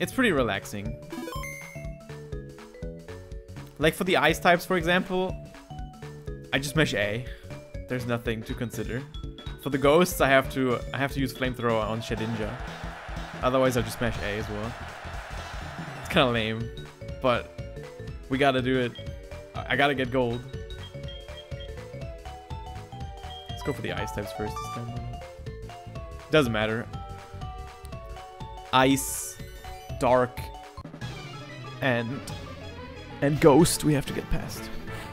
It's pretty relaxing. Like for the ice types, for example, I just mash A. There's nothing to consider. For the ghosts, I have to use flamethrower on Shedinja. Otherwise, I just mash A as well. It's kind of lame, but we gotta do it. I gotta get gold. Let's go for the ice types first this time. Doesn't matter. Ice, dark, and ghost we have to get past.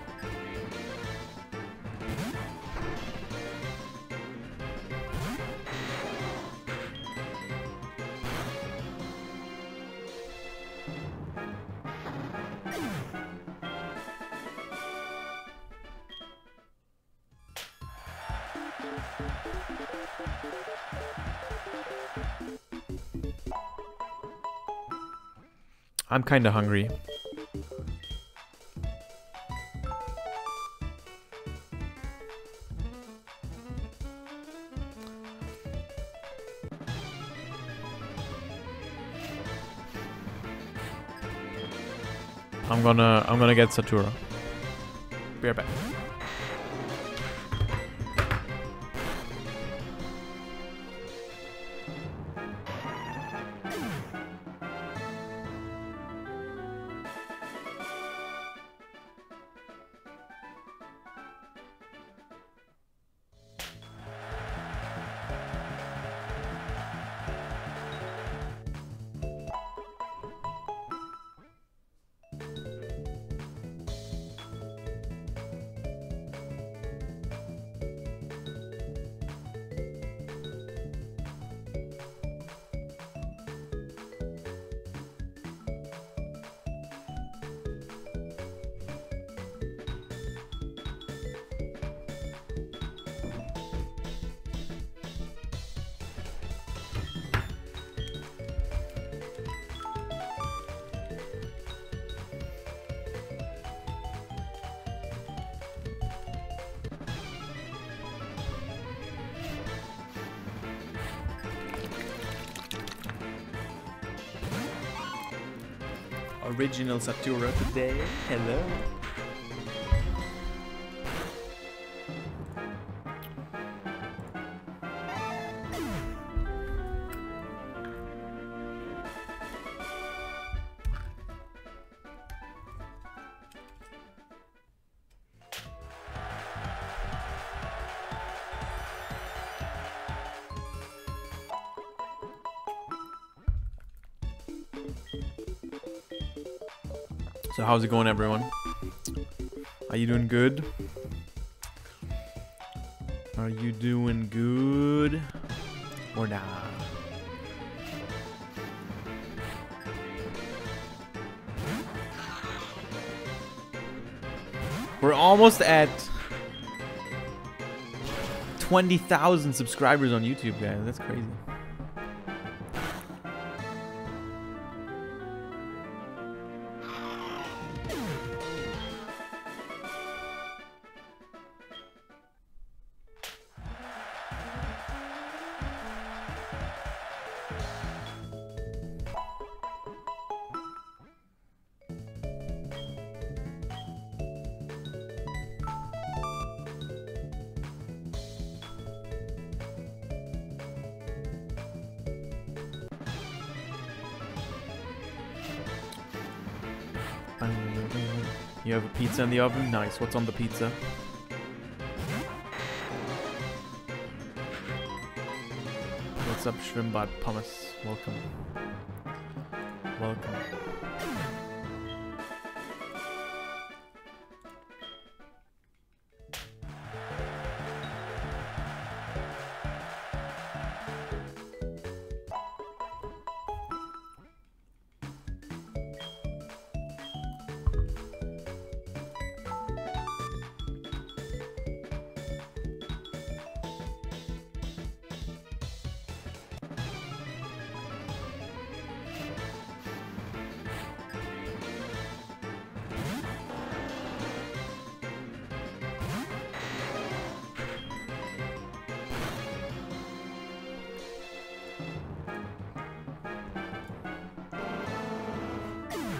I'm kinda hungry. I'm gonna get Satura. Be right back. Original Satura today. Hello. So how's it going, everyone? Are you doing good? Are you doing good? Or nah? We're almost at 20,000 subscribers on YouTube, guys. That's crazy. You have a pizza in the oven? Nice. What's on the pizza? What's up, Schwimmbad Pommes? Welcome. Welcome.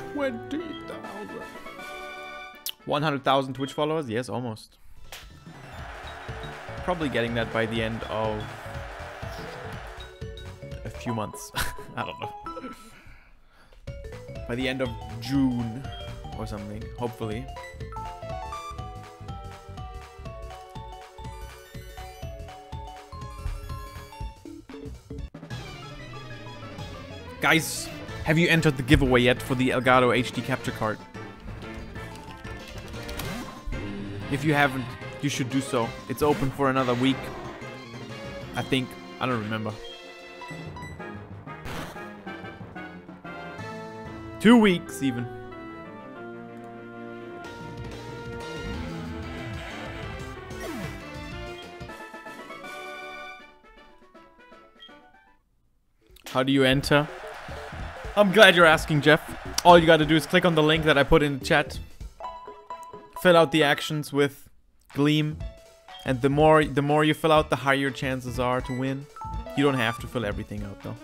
20,000. 100,000 Twitch followers? Yes, almost. Probably getting that by the end of a few months. I don't know. By the end of June or something, hopefully. Guys, have you entered the giveaway yet for the Elgato HD capture card? If you haven't, you should do so. It's open for another week. I think. I don't remember. 2 weeks even. How do you enter? I'm glad you're asking, Jeff. All you gotta do is click on the link that I put in the chat. Fill out the actions with Gleam. And the more you fill out, the higher your chances are to win. You don't have to fill everything out though.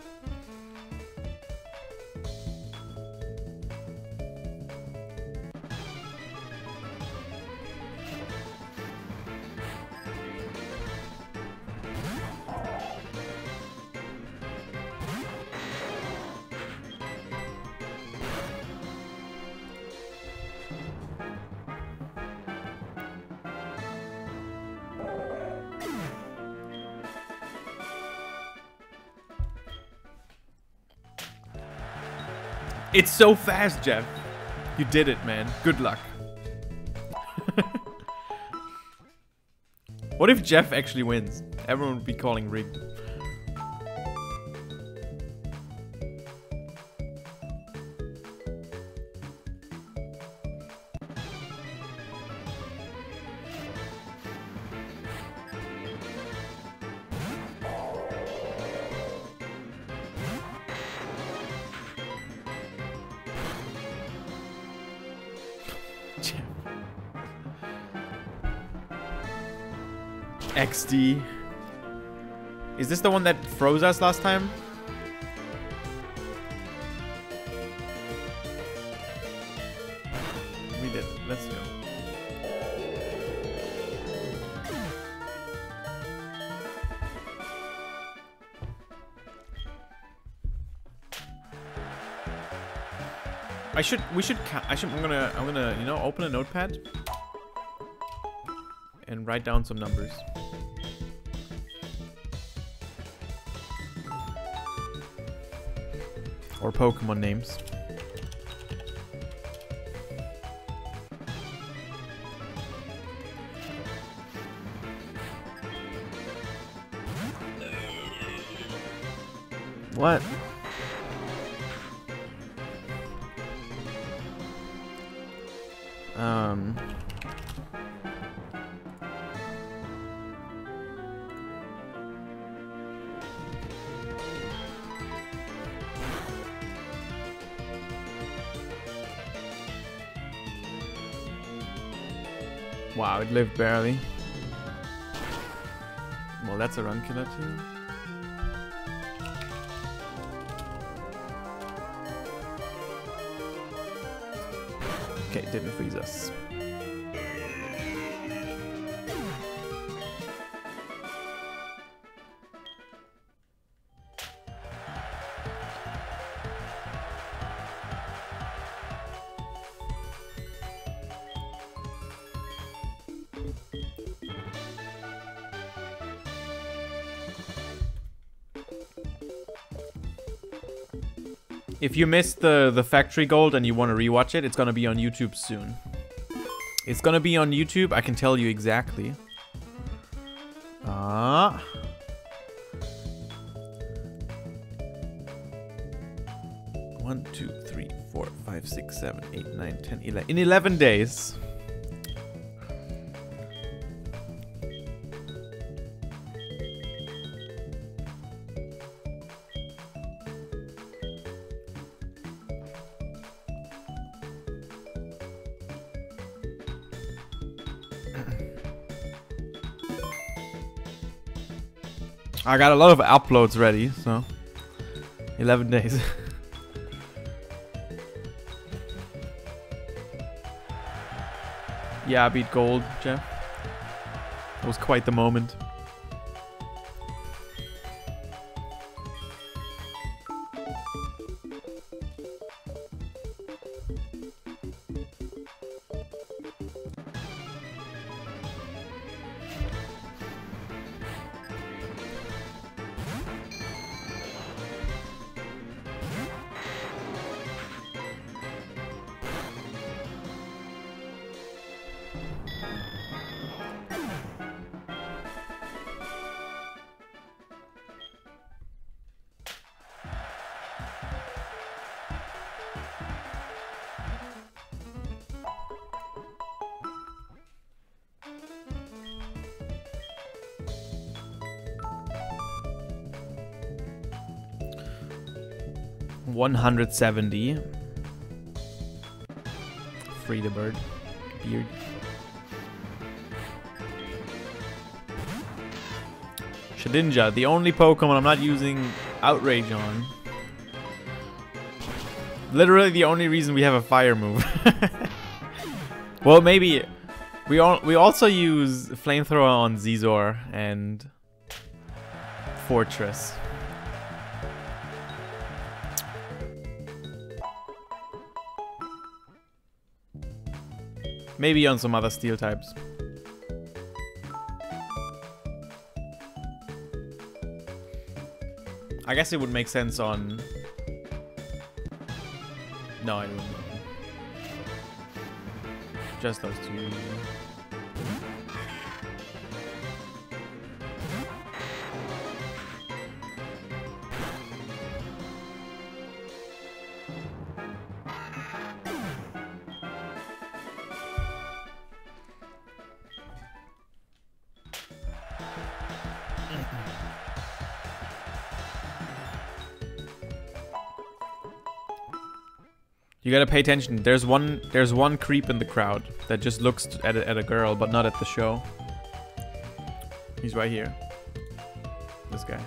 It's so fast, Jeff. You did it, man. Good luck. What if Jeff actually wins? Everyone would be calling rigged. XD. Is this the one that froze us last time? We did. Let's go. I'm gonna, you know, open a notepad and write down some numbers. Or Pokemon names. What? Wow, it lived barely. Well, that's a run killer too. Okay, didn't freeze us. If you missed the factory gold and you want to rewatch it, it's gonna be on YouTube soon. It's gonna be on YouTube, I can tell you exactly. 1, 2, 3, 4, 5, 6, 7, 8, 9, 10, 11. In 11 days. I got a lot of uploads ready, so 11 days. Yeah, I beat gold, Jeff. It was quite the moment. $170. Free the bird. Beard. Shedinja, the only Pokemon I'm not using Outrage on. Literally the only reason we have a fire move. Well, maybe we also use Flamethrower on Zizor and Fortress. Maybe on some other steel types. I guess it would make sense on... No, it wouldn't. Just those two. You gotta pay attention. There's one creep in the crowd that just looks at a girl, but not at the show. He's right here. This guy.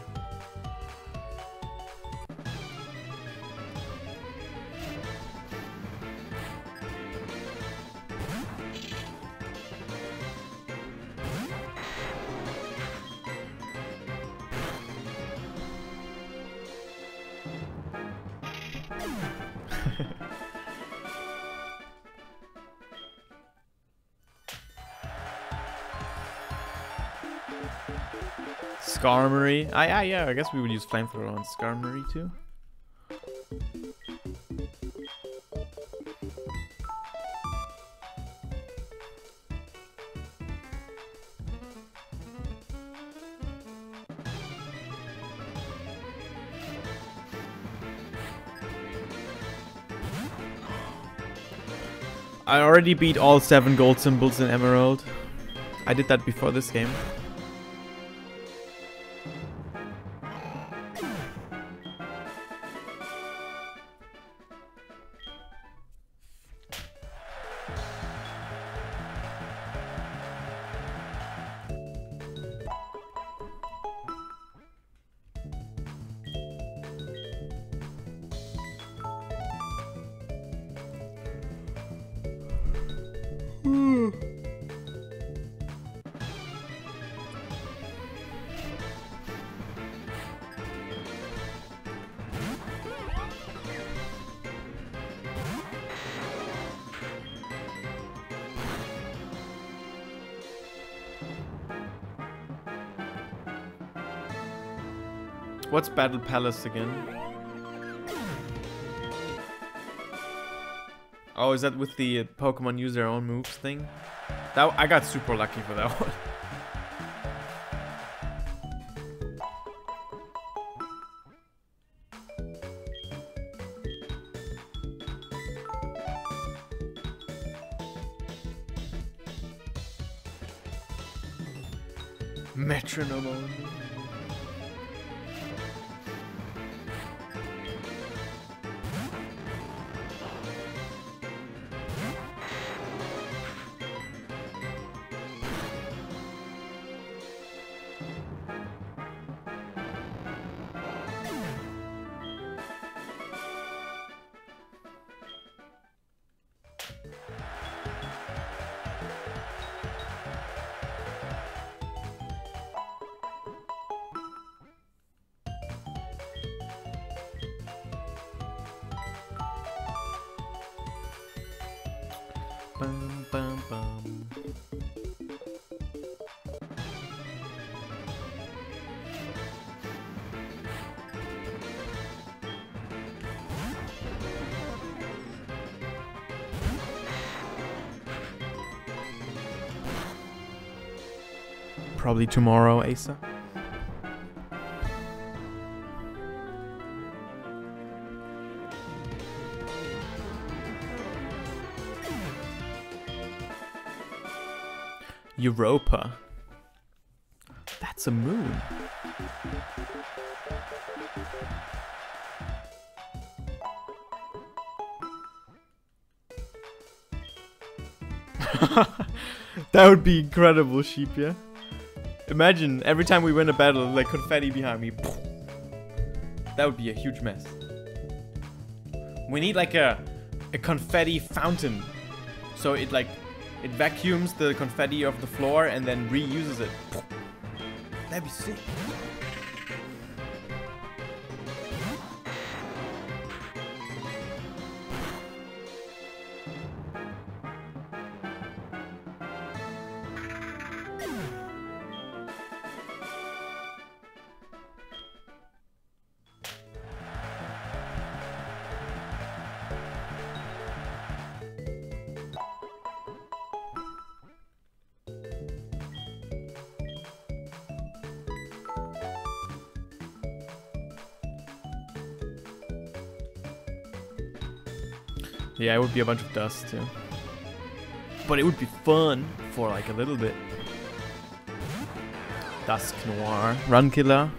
Skarmory. Yeah, I guess we would use Flamethrower on Skarmory too. I already beat all 7 gold symbols in Emerald. I did that before this game. What's Battle Palace again? Oh, is that with the Pokemon use their own moves thing? That I got super lucky for that one. Metronome. Bum, bum, bum. Probably tomorrow, Asa. Europa. That's a moon. That would be incredible, Sheep, yeah? Imagine every time we win a battle, like confetti behind me. That would be a huge mess. We need like a confetti fountain. So it vacuums the confetti off the floor and then reuses it. That'd be sick. Yeah, it would be a bunch of dust too. But it would be fun for like a little bit. Dusk Noir. Run Killer.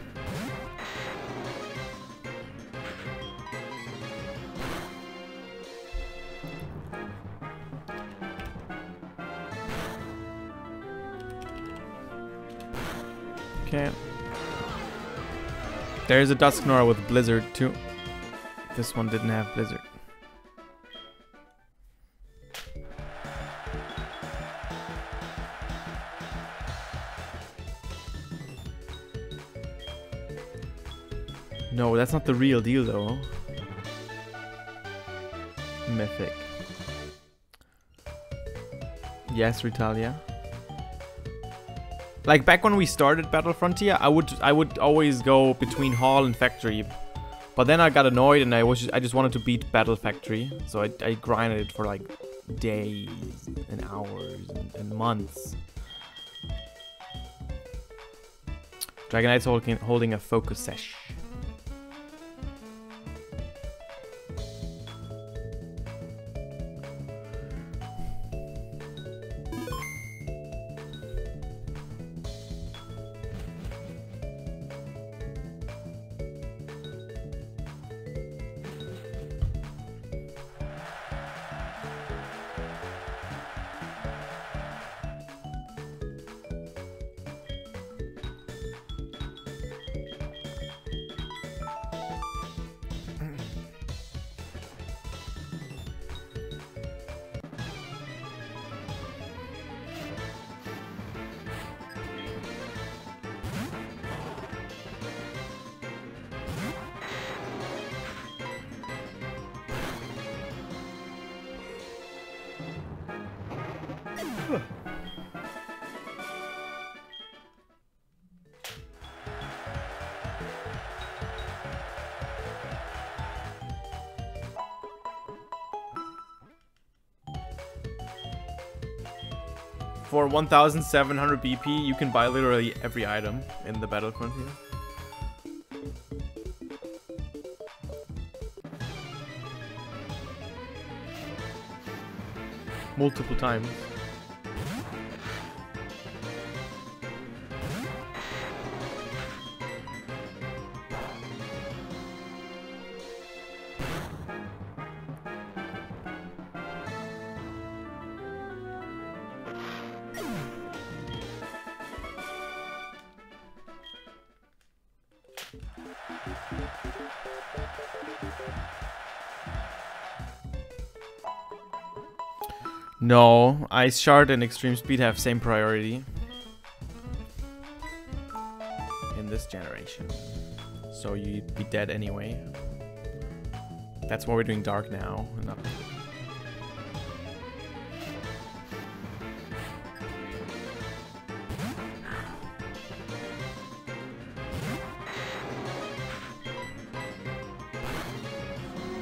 Okay. There's a Dusk Noir with Blizzard too. This one didn't have Blizzard. No, that's not the real deal though. Mythic. Yes, Retalia. Like back when we started Battle Frontier, I would always go between Hall and Factory. But then I got annoyed and I just wanted to beat Battle Factory. So I grinded it for like days and hours and months. Dragon Knight's holding a focus sesh. For 1,700 BP, you can buy literally every item in the Battle Frontier. Multiple times. No, Ice Shard and Extreme Speed have same priority in this generation. So you'd be dead anyway. That's why we're doing Dark now.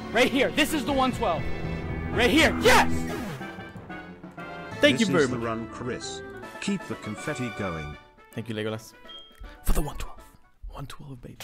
Right here. This is the 112. Right here. Yes! Thank you very This is the much. run, Chris. Keep the confetti going. Thank you, Legolas. For the 112. 112, baby.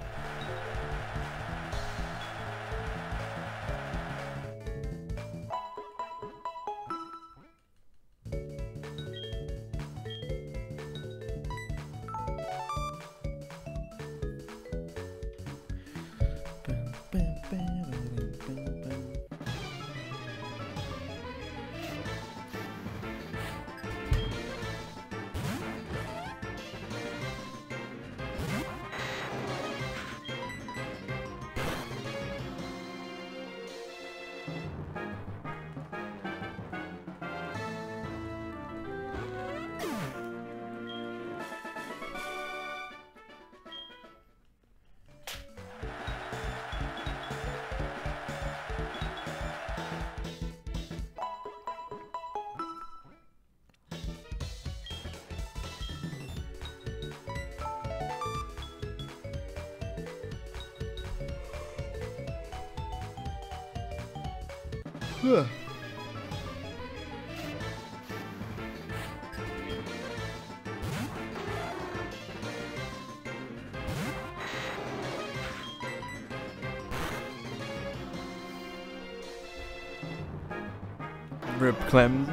Rip Clem.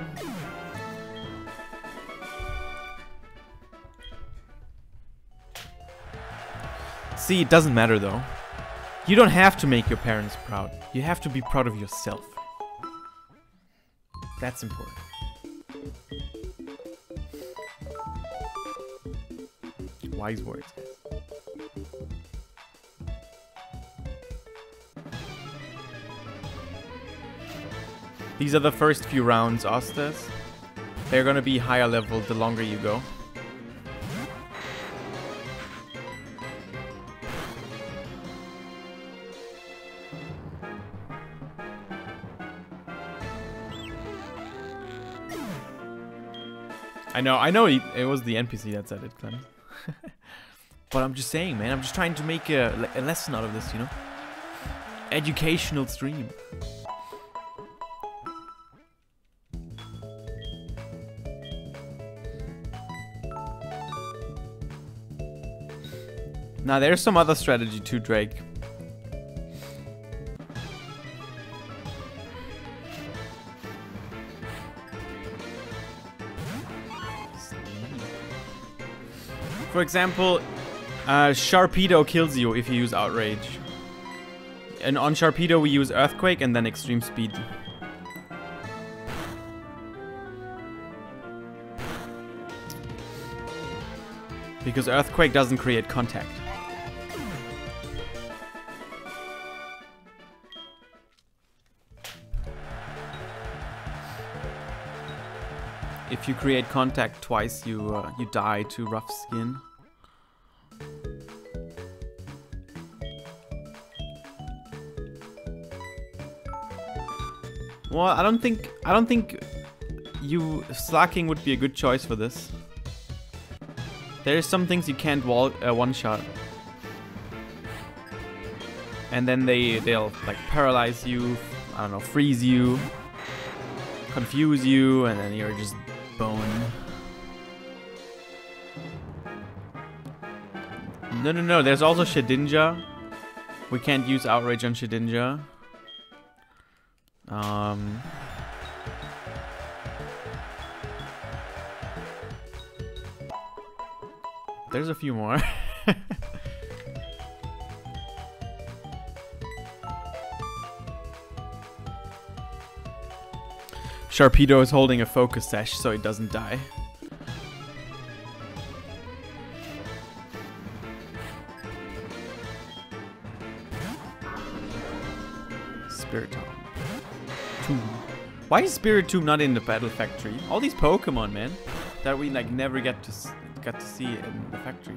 See, it doesn't matter though. You don't have to make your parents proud. You have to be proud of yourself. That's important. Wise words. These are the first few rounds, Ostas. They're gonna be higher level the longer you go. I know it was the NPC that said it, Clem. But I'm just saying, man, I'm just trying to make a lesson out of this, you know? Educational stream. Now, there's some other strategy too, Drake. For example, Sharpedo kills you if you use Outrage. And on Sharpedo we use Earthquake and then Extreme Speed. Because Earthquake doesn't create contact. If you create contact twice, you die to Rough Skin. Well, I don't think you slacking would be a good choice for this. There's some things you can't one-shot, and then they'll like paralyze you, I don't know, freeze you, confuse you, and then you're just bone. No. There's also Shedinja. We can't use Outrage on Shedinja. There's a few more. Sharpedo is holding a focus sash so it doesn't die. Spiritomb. Tomb. Why is Spiritomb not in the Battle Factory? All these Pokemon, man, that we like never got to see in the factory.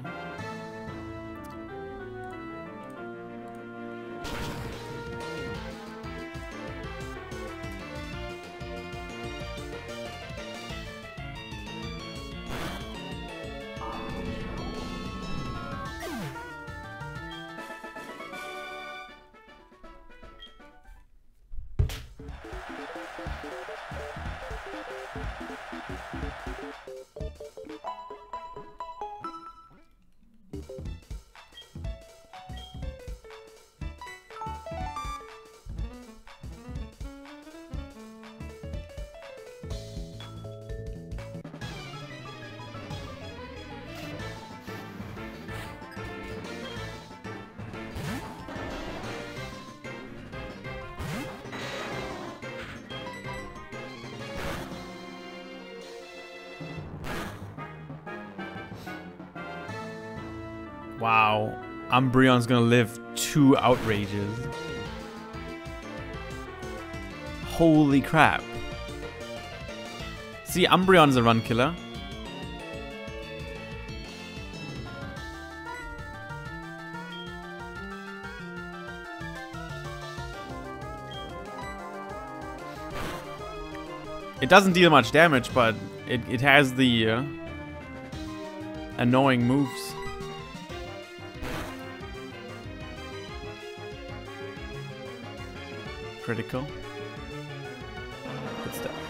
Wow, Umbreon's gonna live 2 outrages. Holy crap. See, Umbreon's a run killer. It doesn't deal much damage, but it has the annoying moves. Critical. Good stuff.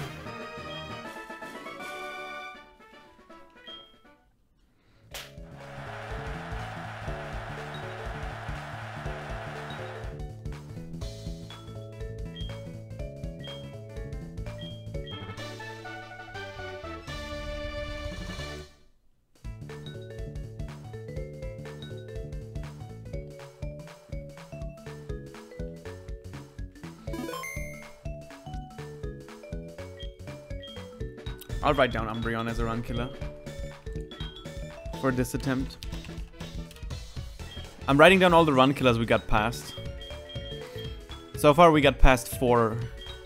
I'll write down Umbreon as a run killer for this attempt. I'm writing down all the run killers we got past. So far we got past 4.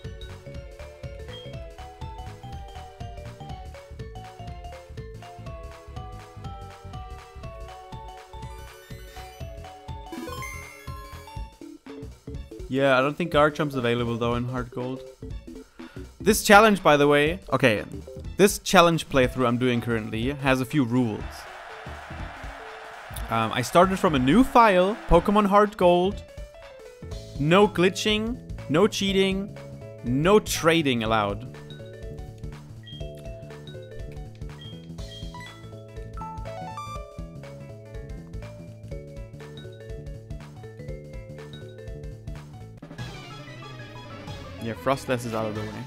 Yeah, I don't think Garchomp's available though in Heart Gold. This challenge, by the way, okay, this challenge playthrough I'm doing currently has a few rules. I started from a new file, Pokemon Heart Gold. No glitching, no cheating, no trading allowed. Yeah, Frostless is out of the way.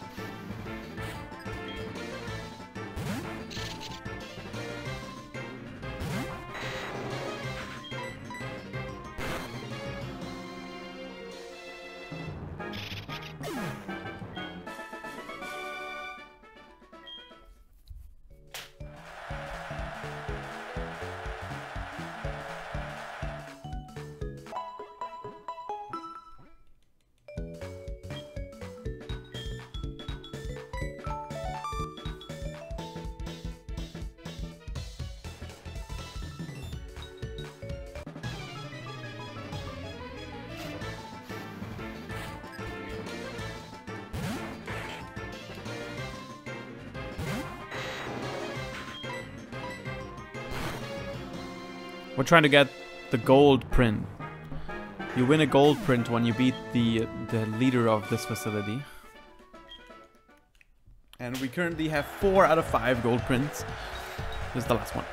We're trying to get the gold print. You win a gold print when you beat the leader of this facility. And we currently have 4 out of 5 gold prints. This is the last one.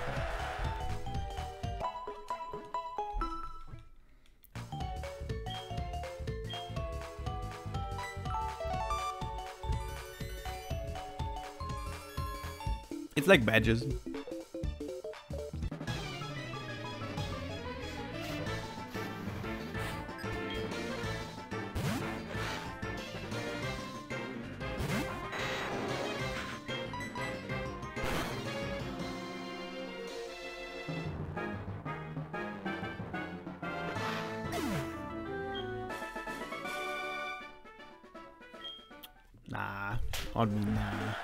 It's like badges. Nah, on me, nah.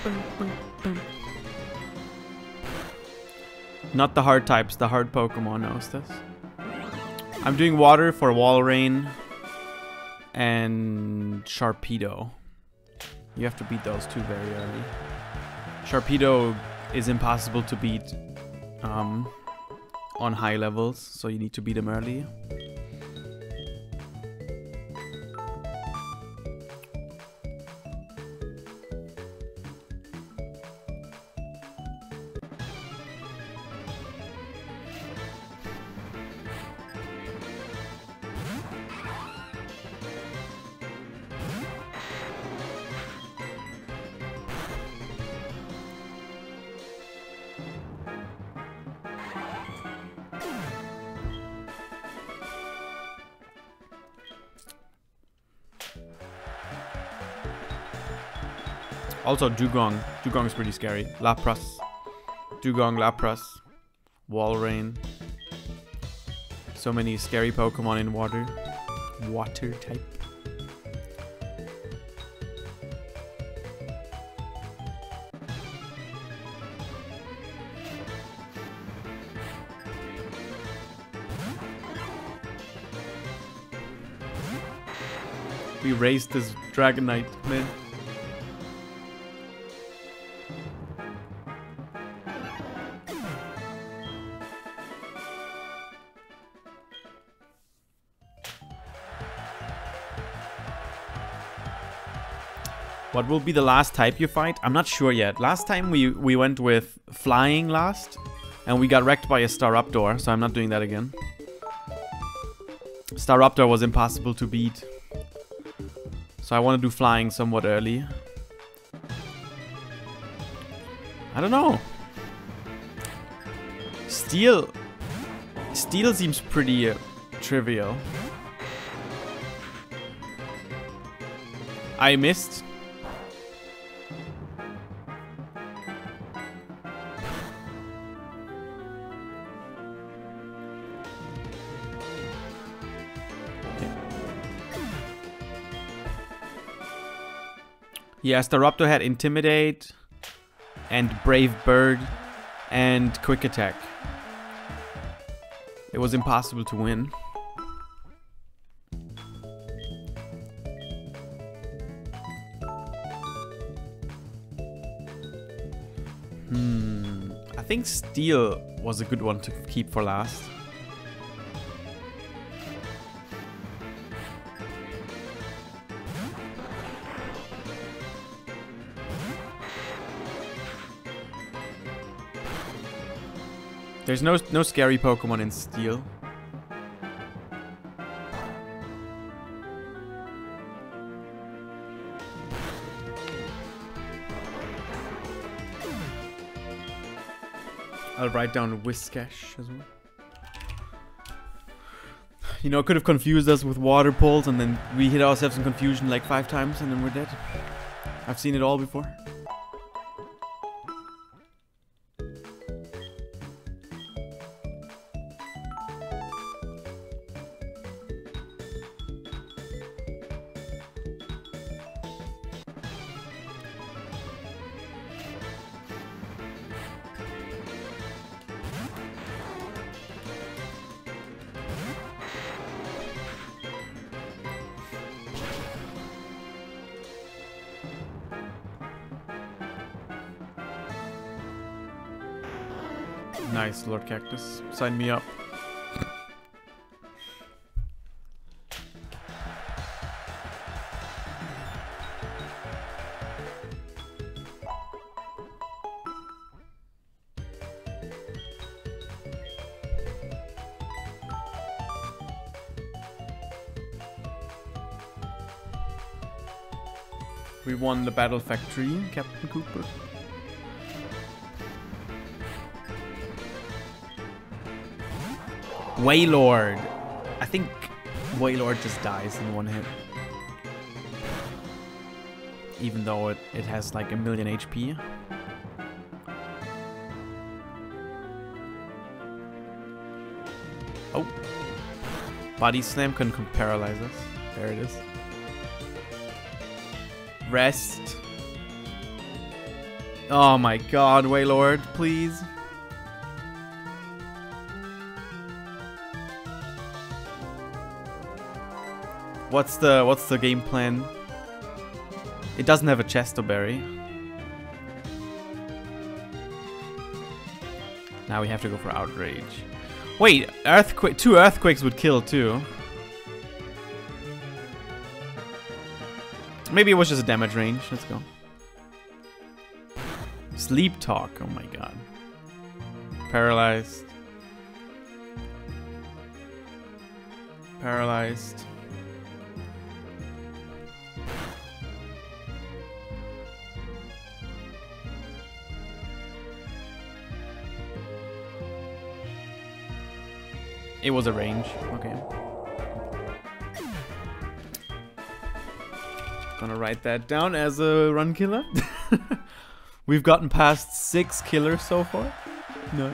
Not the hard types, the hard Pokemon knows this. I'm doing water for Walrein and Sharpedo. You have to beat those two very early. Sharpedo is impossible to beat on high levels, so you need to beat him early. Also, Dugong. Dugong is pretty scary. Lapras. Dugong, Lapras. Walrein. So many scary Pokemon in water. Water type. We raised this Dragonite, man. What will be the last type you fight? I'm not sure yet. Last time we went with flying last, and we got wrecked by a Staraptor, so I'm not doing that again. Staraptor was impossible to beat. So I want to do flying somewhat early. I don't know. Steel seems pretty trivial. I missed. Yes, the Raptor had Intimidate and Brave Bird and Quick Attack. It was impossible to win. I think Steel was a good one to keep for last. There's no scary Pokemon in Steel. I'll write down Whiscash as well. You know, it could have confused us with water pulls, and then we hit ourselves in confusion like 5 times, and then we're dead. I've seen it all before. Nice, Lord Cactus. Sign me up. We won the Battle Factory, Captain Cooper. Wailord. I think Wailord just dies in 1 hit. Even though it has like 1,000,000 HP. Oh. Body Slam can paralyze us. There it is. Rest. Oh my god, Waylord, please. What's the game plan? It doesn't have a Chestoberry. Now we have to go for Outrage. Wait, earthquake. 2 earthquakes would kill too. Maybe it was just a damage range. Let's go. Sleep Talk. Oh my god. Paralyzed. Paralyzed. It was a range. Okay. Gonna write that down as a run killer. We've gotten past 6 killers so far. No.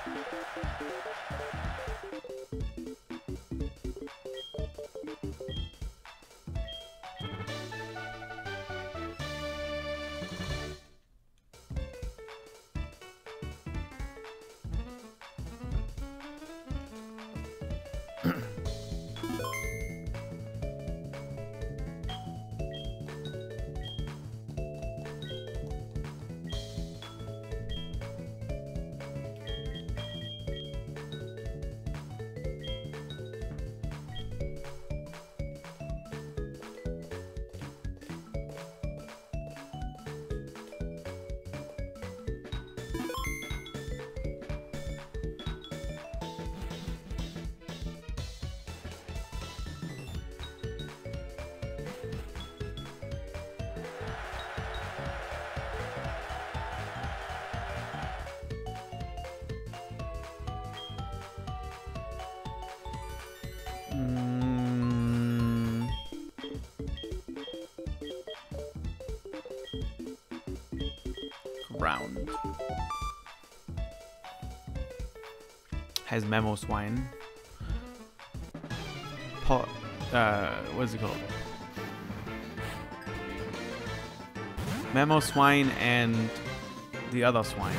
Round. Has Mamoswine. What is it called? Mamoswine and the other swine.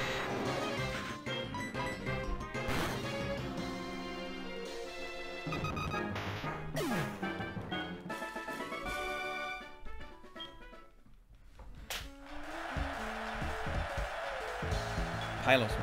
Piloswine.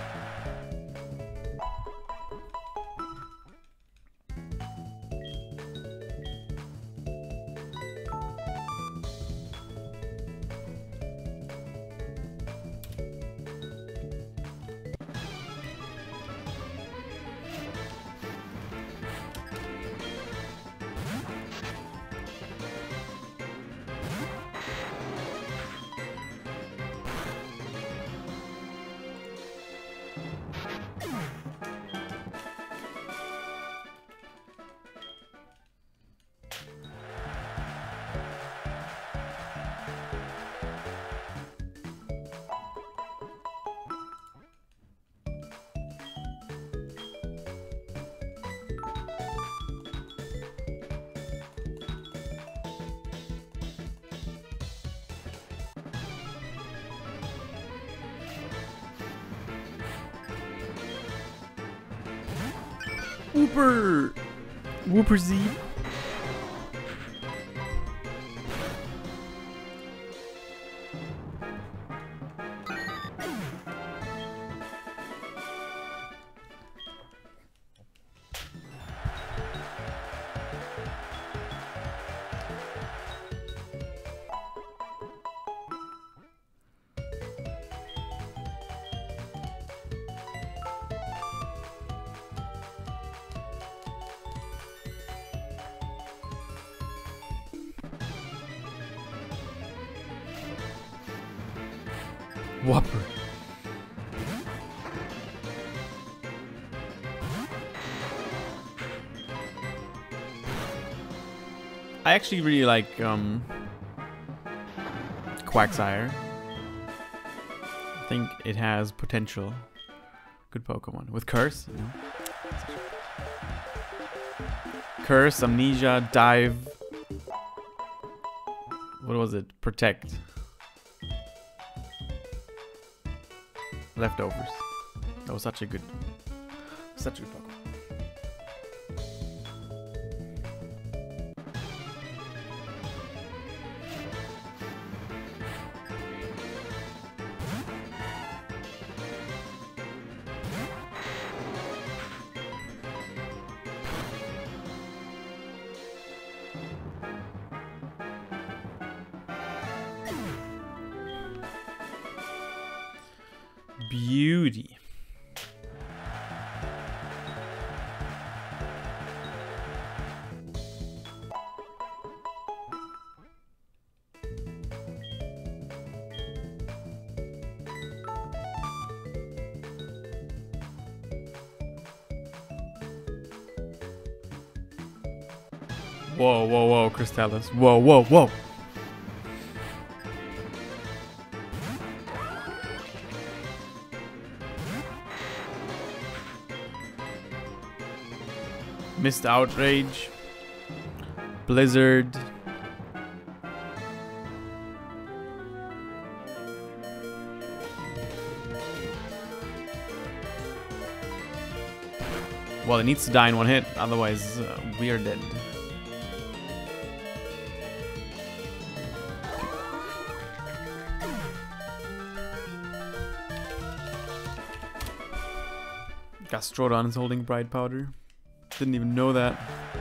Whooper Z. Whopper. I actually really like Quagsire. I think it has potential. Good Pokemon. With Curse, you know? Curse, Amnesia, Dive. What was it? Protect. Leftovers. That was such a good Pokemon. Beauty. Whoa, whoa, whoa, Crystallis. Whoa, whoa, whoa. Mist Outrage. Blizzard. Well, it needs to die in one hit, otherwise we are dead. Gastrodon is holding Bright Powder. Didn't even know that.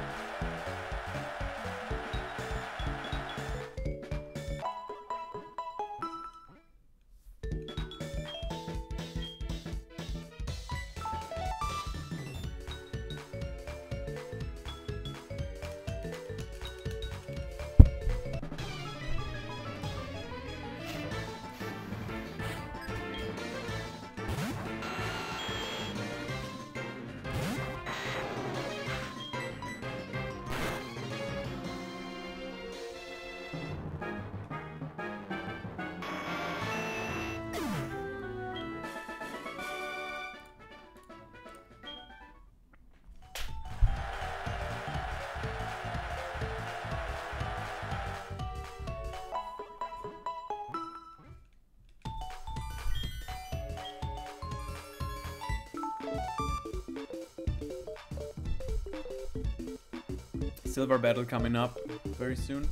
Silver battle coming up very soon.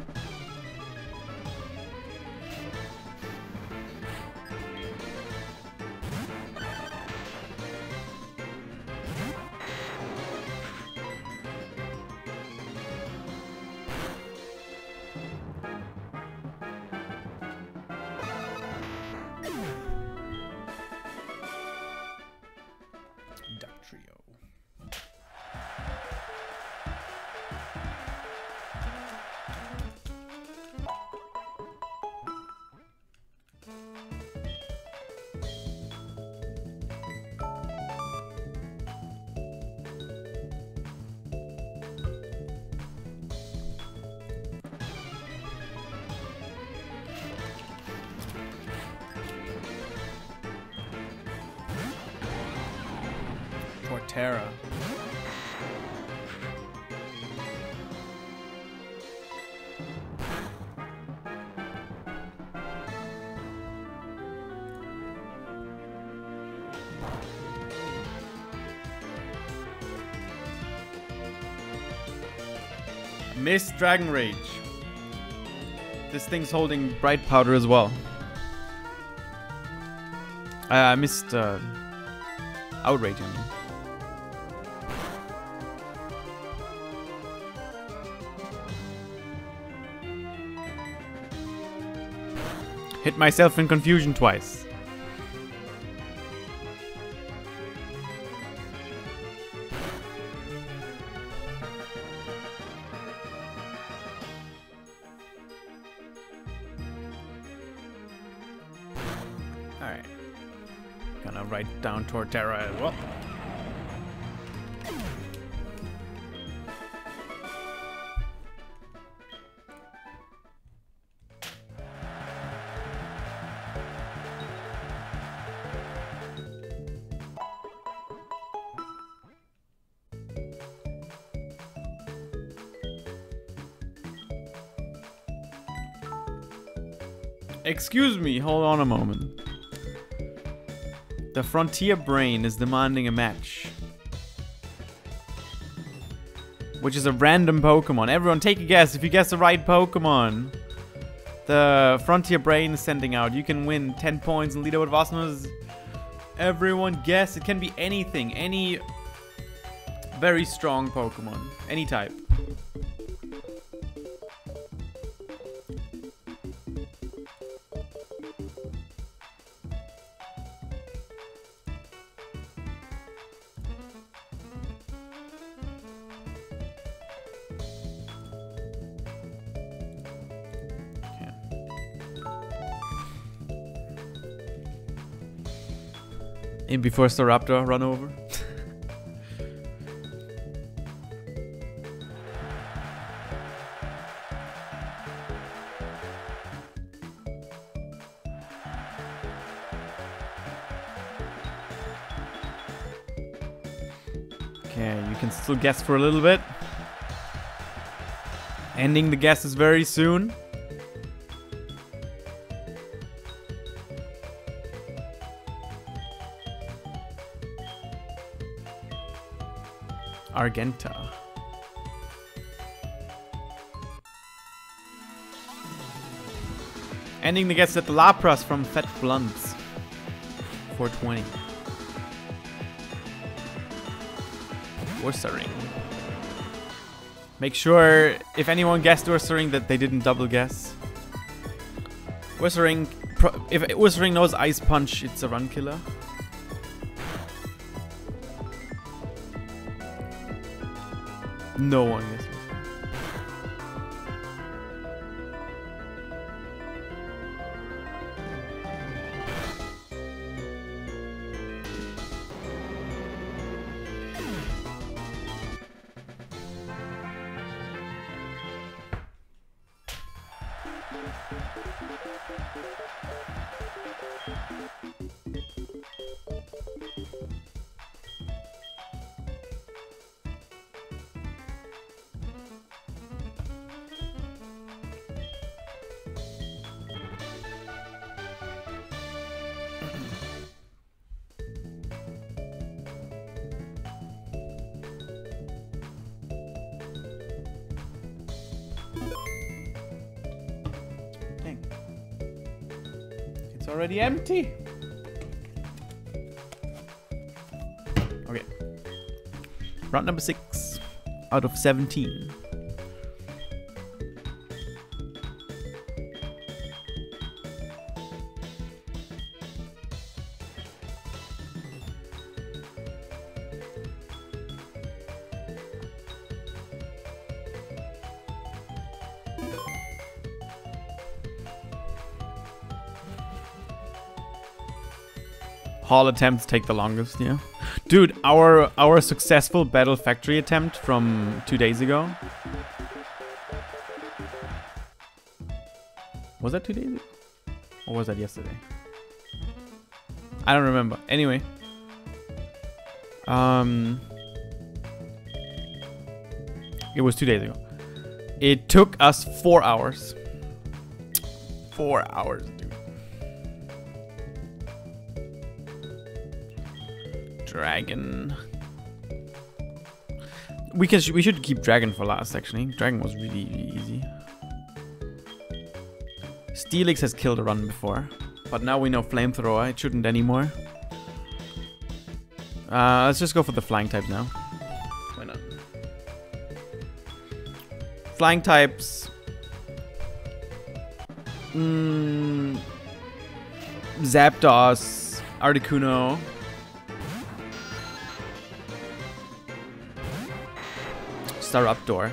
Torterra. Mist Dragon Rage. This thing's holding Bright Powder as well. I missed Outrage. I mean. Hit myself in confusion twice. Alright. Gonna write down Torterra as well. Excuse me, hold on a moment. The Frontier Brain is demanding a match. Which is a random Pokemon. Everyone take a guess if you guess the right Pokemon. The Frontier Brain is sending out. You can win 10 points and lead over Vasmos. Everyone guess. It can be anything. Any very strong Pokemon. Any type. In before Staraptor run over. Okay, you can still guess for a little bit. Ending the guesses very soon. Argenta. Ending the guess at the Lapras from Fat Blunts. 420. Ursaring. Make sure if anyone guessed Ursaring that they didn't double guess. Ursaring, if Ursaring knows Ice Punch, it's a run killer. No one guesses. Already empty. Okay. Round number 6 out of 17. Hall attempts take the longest, yeah. Dude, our successful Battle Factory attempt from 2 days ago. Was that 2 days ago? Or was that yesterday? I don't remember. Anyway. It was 2 days ago. It took us 4 hours. 4 hours, dude. Dragon. We should keep Dragon for last, actually. Dragon was really, really easy. Steelix has killed a run before, but now we know Flamethrower. It shouldn't anymore. Let's just go for the flying types now. Why not? Flying types. Zapdos, Articuno. Staraptor.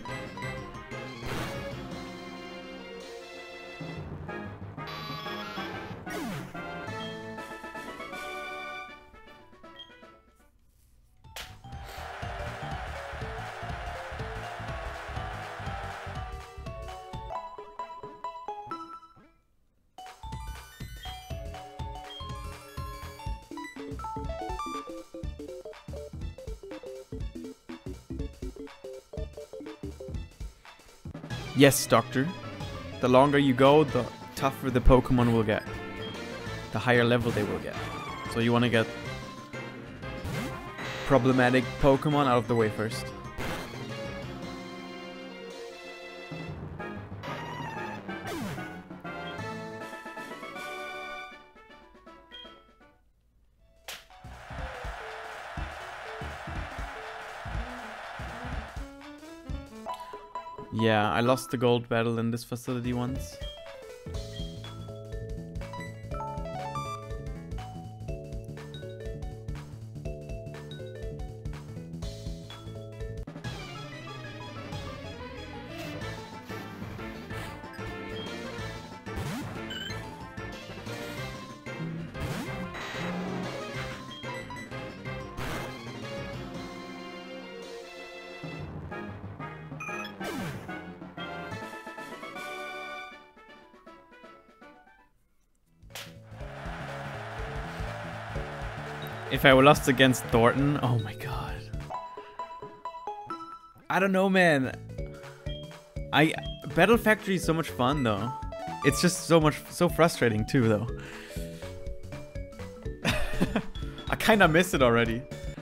Yes, Doctor. The longer you go, the tougher the Pokemon will get. The higher level they will get. So you want to get problematic Pokemon out of the way first. Yeah, I lost the gold battle in this facility once. If I were lost against Thornton, oh my god. I don't know, man. Battle Factory is so much fun though. It's just so frustrating too though. I kinda miss it already.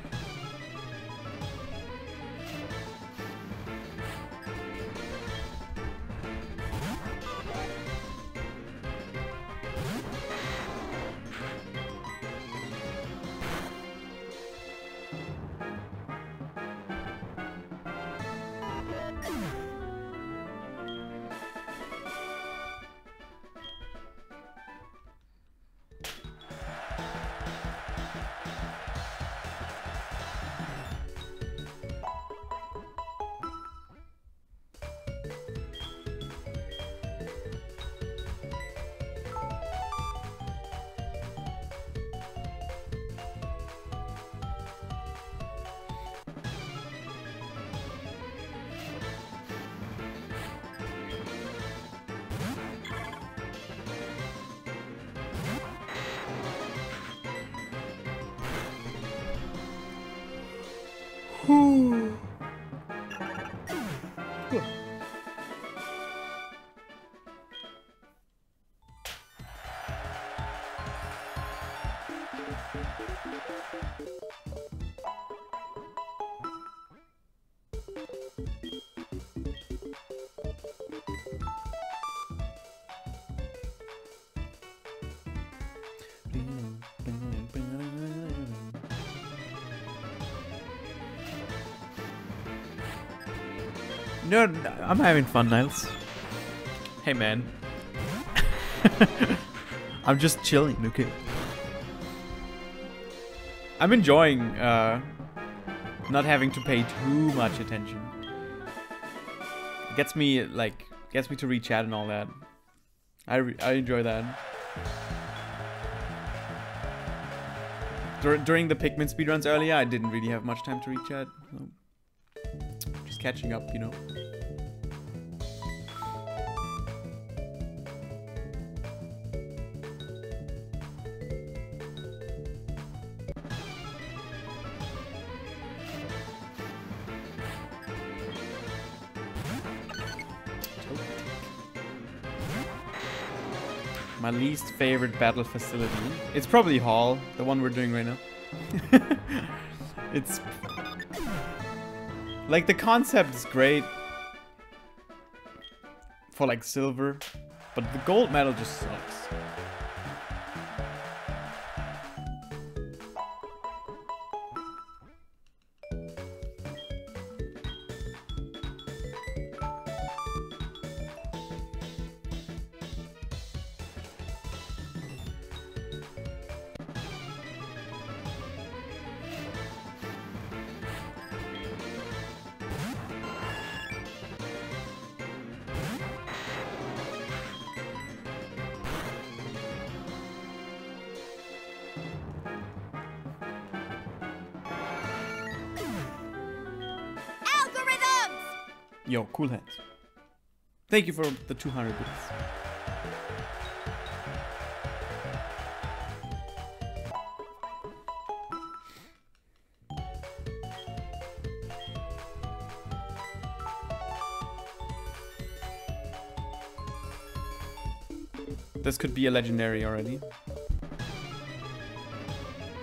No, I'm having fun, Niles. Hey, man. I'm just chilling, okay? I'm enjoying not having to pay too much attention. Gets me to read chat and all that. I enjoy that. During the Pikmin speedruns earlier, I didn't really have much time to read chat. So just catching up, you know. My least favorite battle facility. It's probably Hall, the one we're doing right now. It's like the concept is great for like silver, but the gold medal just sucks. Yo, cool hands. Thank you for the 200 bits. This could be a legendary already.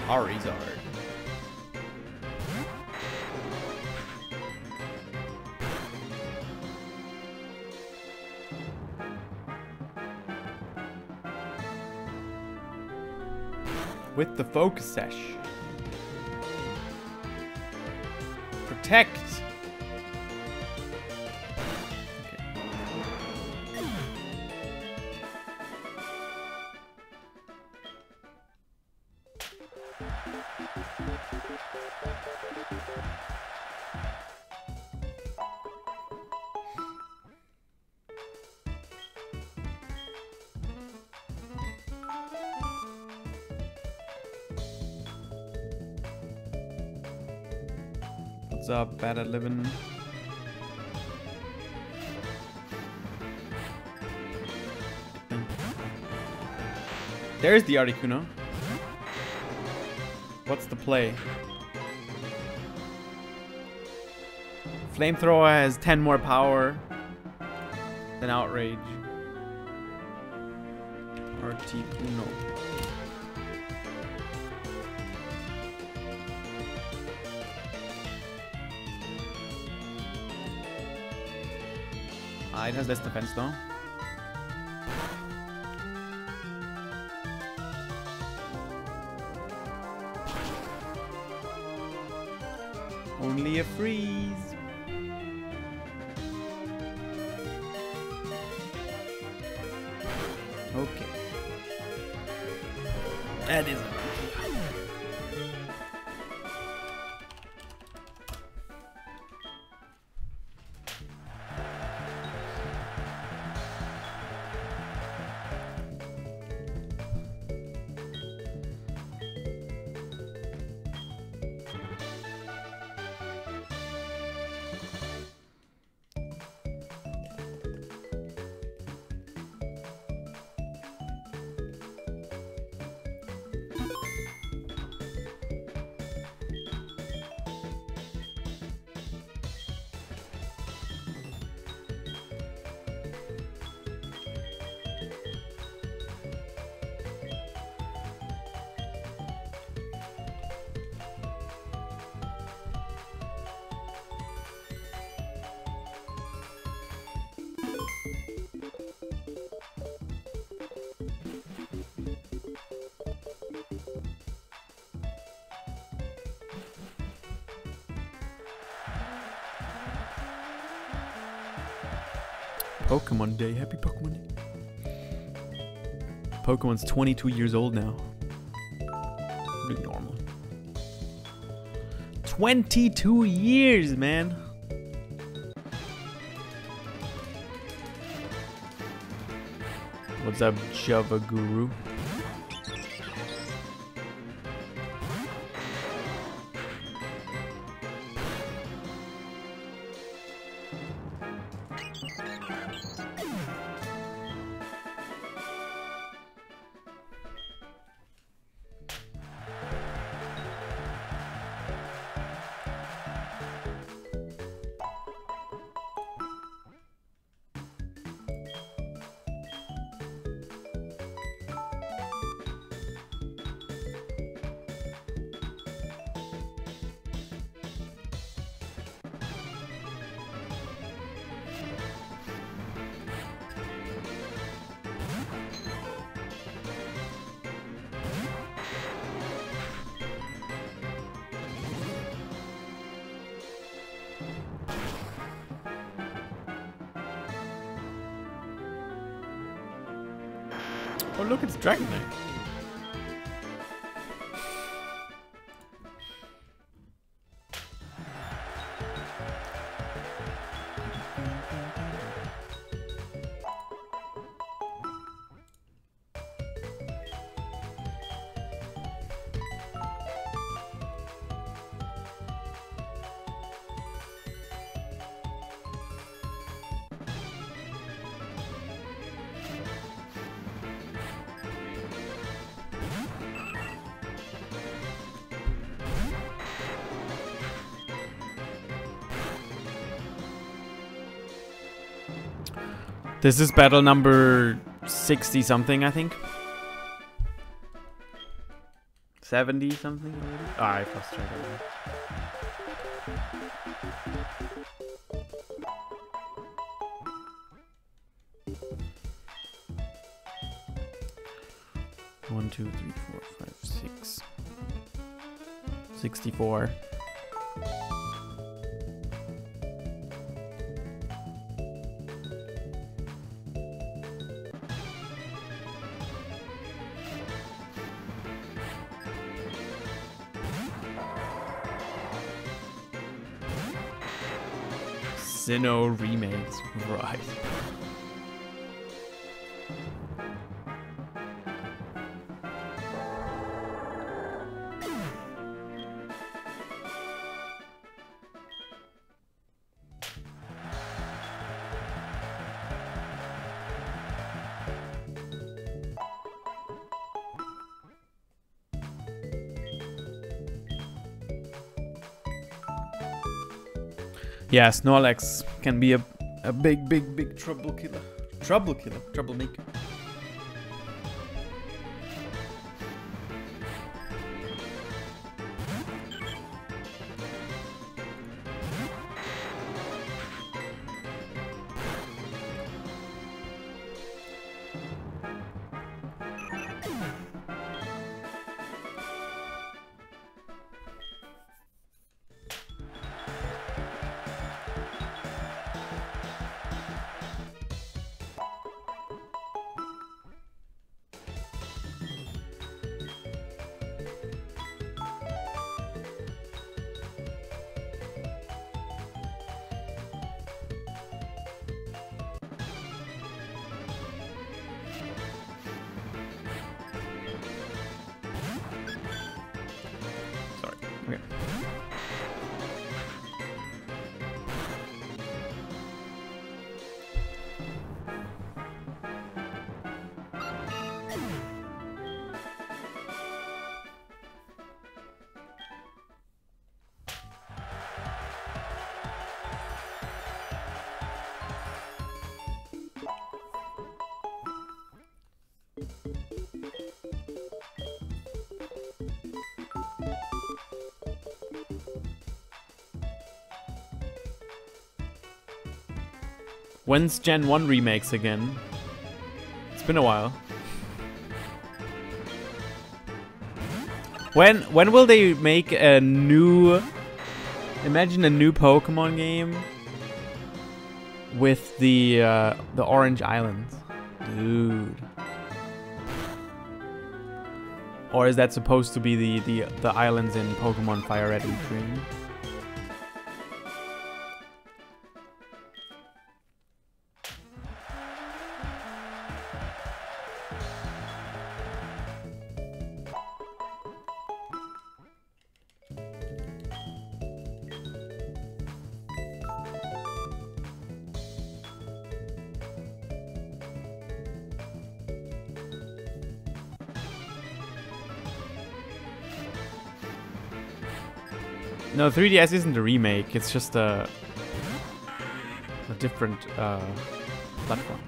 Charizard. With the focus sash. Protect. What's up, bad at living? There's the Articuno. What's the play? Flamethrower has 10 more power than Outrage. Articuno. It has less defense though. Only a freeze. Okay. That is a Pokemon Day. Happy Pokemon Day. Pokemon's 22 years old now. Really normal. 22 years, man. What's up, Java Guru? Oh look, it's Dragonite. This is battle number 60 something, I think. 70 something already? Ah, I've lost track already. One, 2, 3, 4, 5, 6. 64. Sinnoh remakes, right. Yeah, Snorlax can be a big trouble killer. Troublemaker. Okay. When's Gen 1 remakes again? It's been a while. When will they make a new... Imagine a new Pokemon game with the Orange Islands. Dude. Or is that supposed to be the islands in Pokemon Fire Red and Green? No, 3DS isn't a remake. It's just a different platform.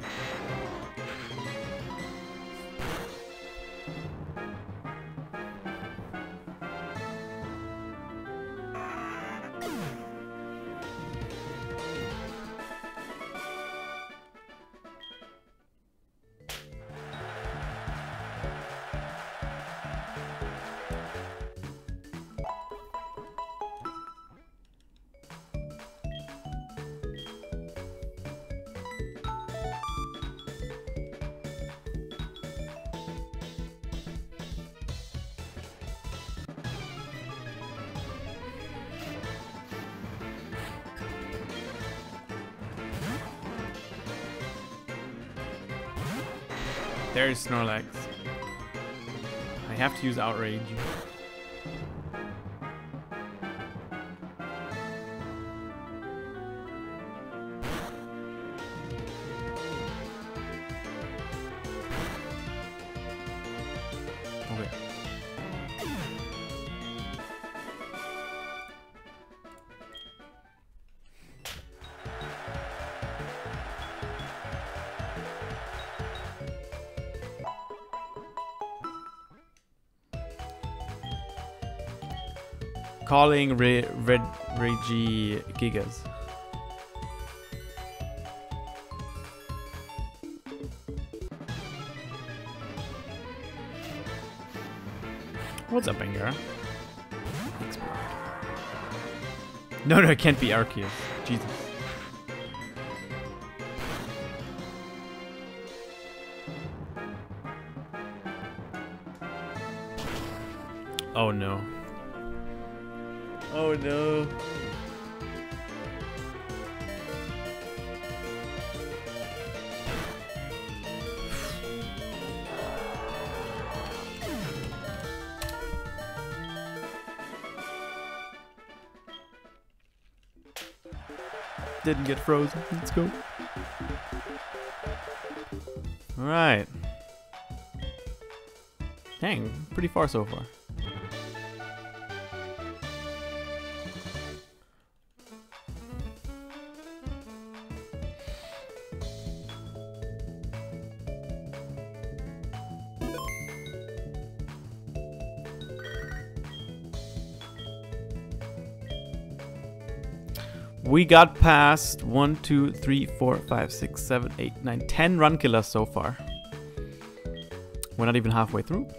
There's Snorlax. I have to use Outrage. Okay. Calling Red Reggie Gigas. What's up, Angara? No, it can't be Arceus. Jesus. Oh no. Oh no. Didn't get frozen. Let's go. Alright. Dang, pretty far so far. We got past 1, 2, 3, 4, 5, 6, 7, 8, 9, 10 run killers so far. We're not even halfway through.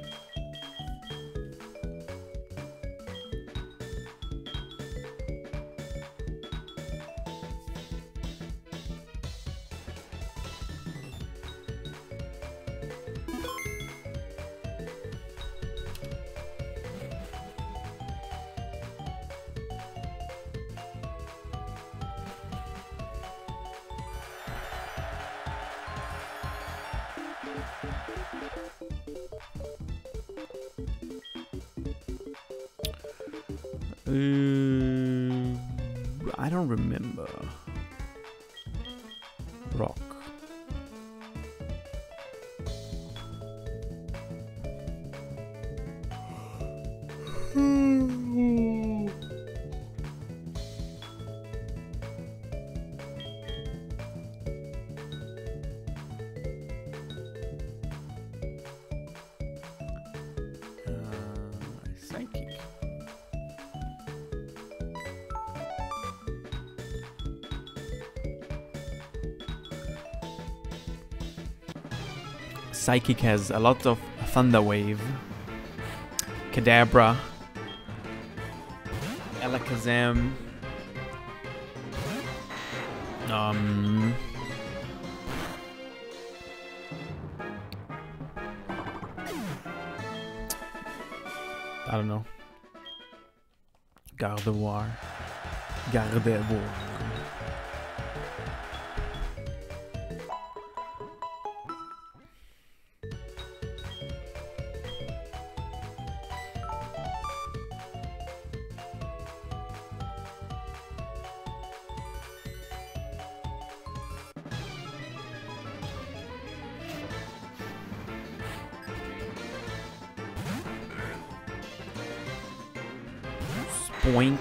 I don't remember. Rock. Psychic. Psychic has a lot of Thunder Wave, Kadabra, Alakazam, I don't know. Gardevoir. Boink.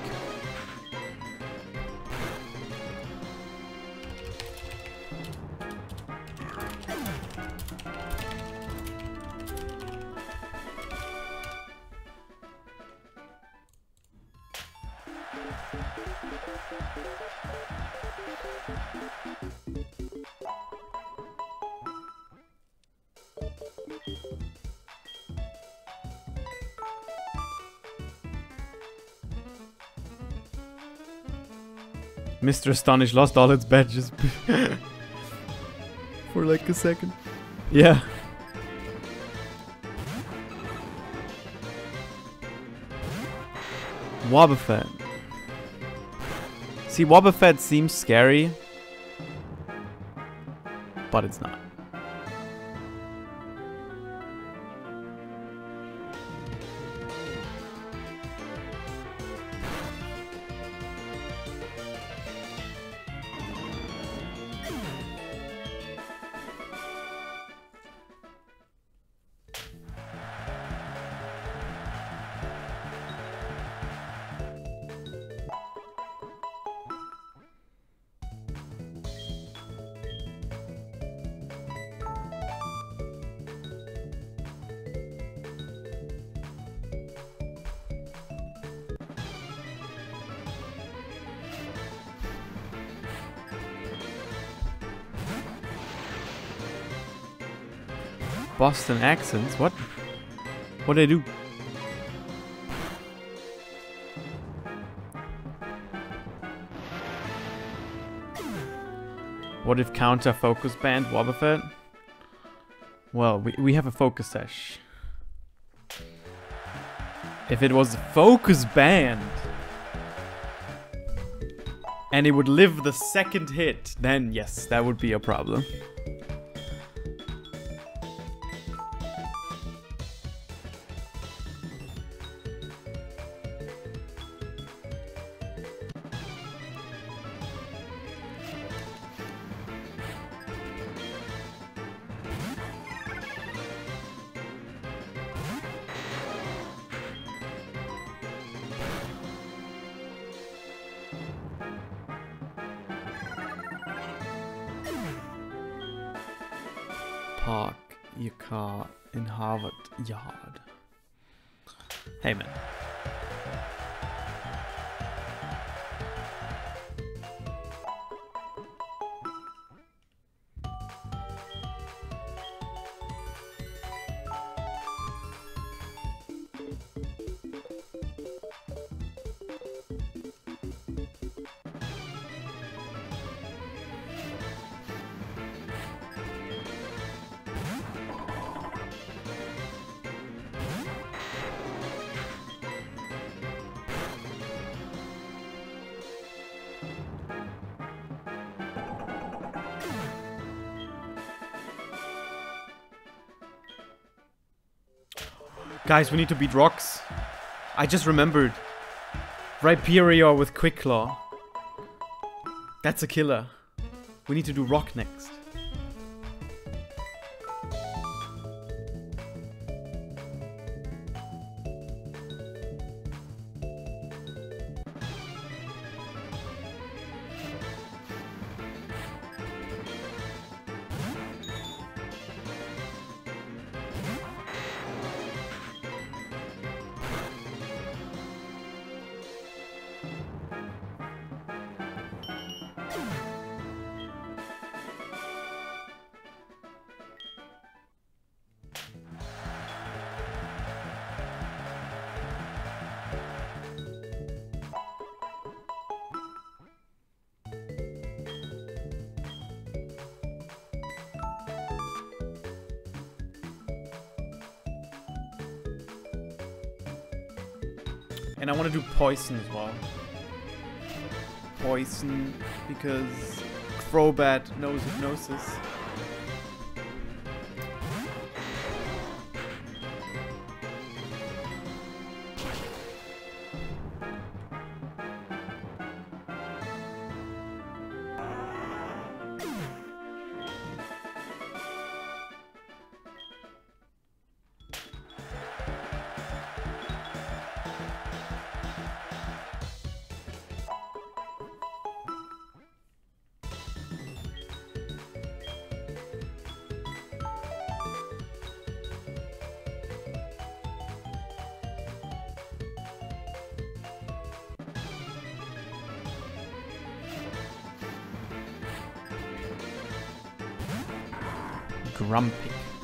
Mr. Astonish lost all its badges for like a second. Yeah. Wobbuffet. See, Wobbuffet seems scary, but it's not. Boston accents? What? What did I do? What if counter focus banned Wobbuffet? Well, we have a focus sesh. If it was focus banned and it would live the second hit, then yes, that would be a problem. Park your car in Harvard Yard. Hey man. Guys, we need to beat rocks. I just remembered. Rhyperior with Quick Claw. That's a killer. We need to do rock next. And I want to do poison as well. Poison, because Crobat knows hypnosis. Grumpy.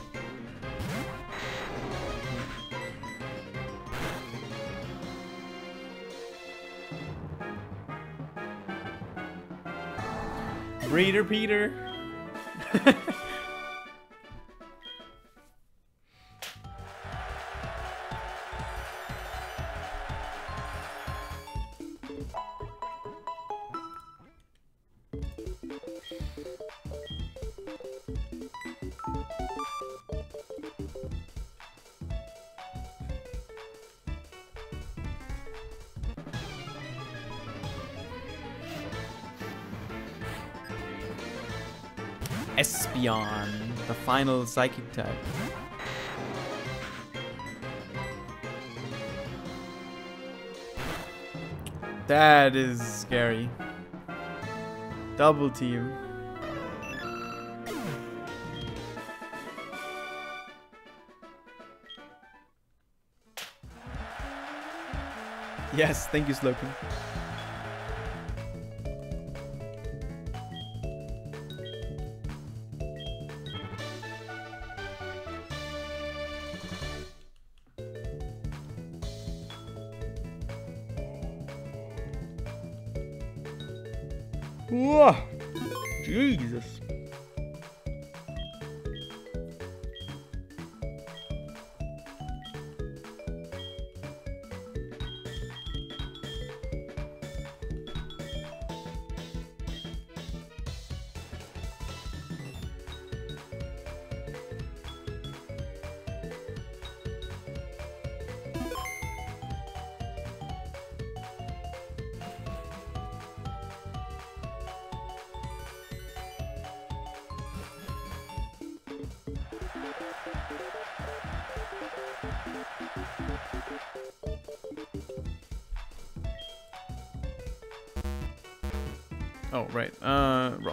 Breeder Peter. Espeon, the final psychic type. That is scary. Double team. Yes, thank you, Slocum. Whoa. Jesus. Oh, right. Rock.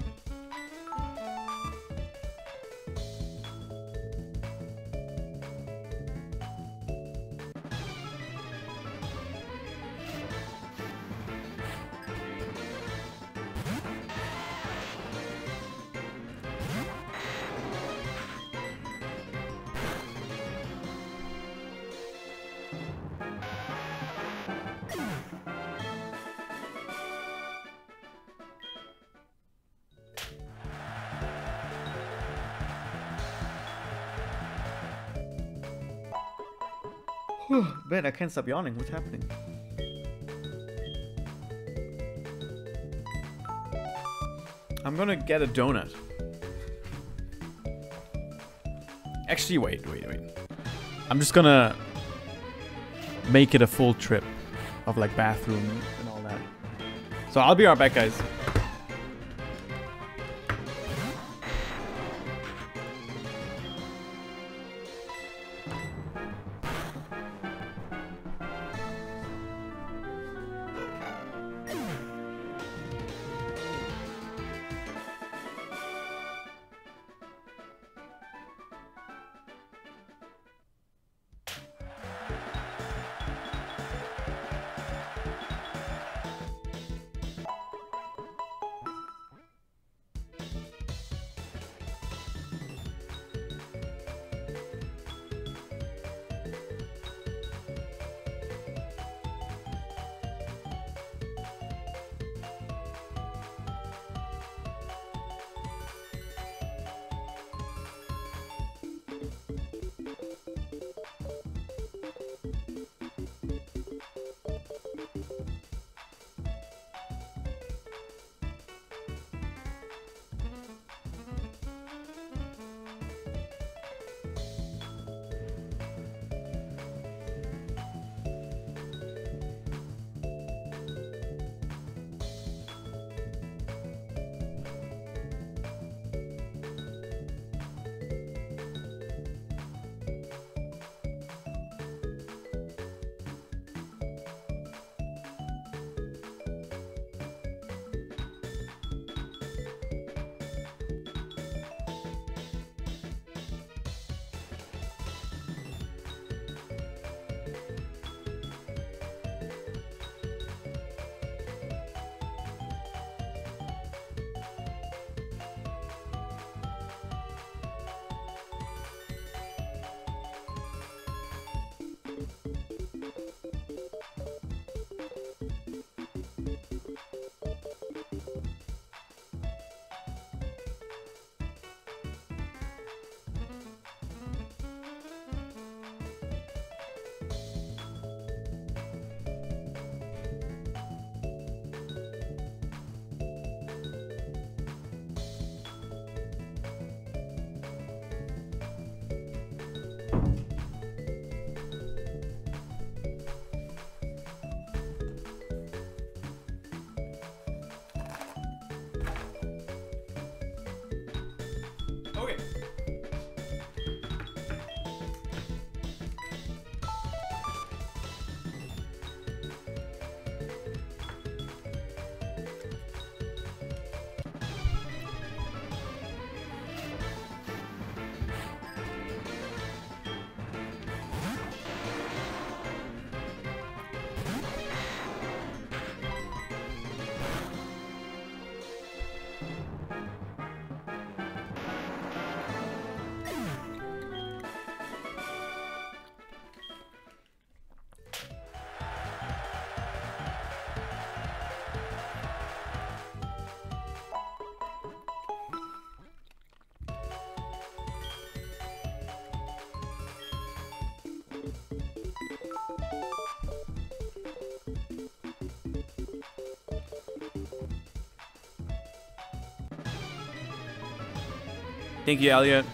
Man, I can't stop yawning. What's happening? I'm gonna get a donut. Actually, wait. I'm just gonna make it a full trip of like bathroom and all that. So I'll be right back, guys. Okay. Thank you, Elliot.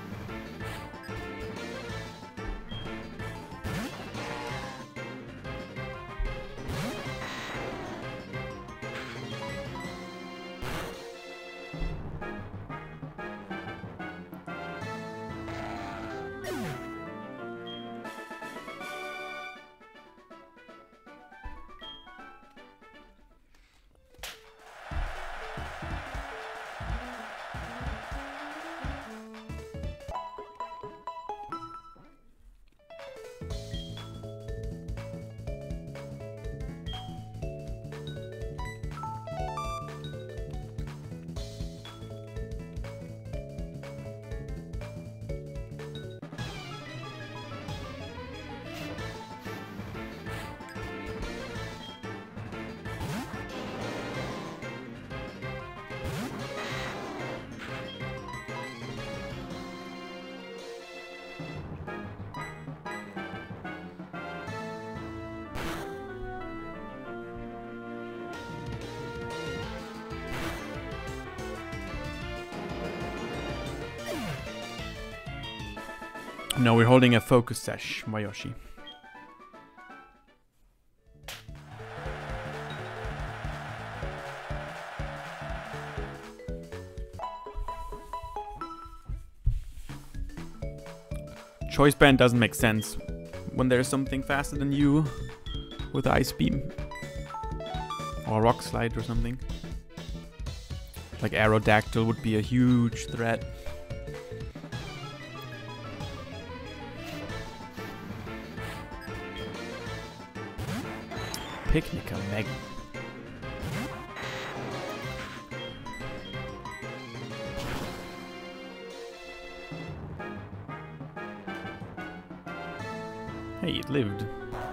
No, we're holding a focus sesh, Mayoshi. Choice band doesn't make sense when there's something faster than you with Ice Beam. Or Rock Slide or something. Like Aerodactyl would be a huge threat. Picnica Maggie. Hey, it lived.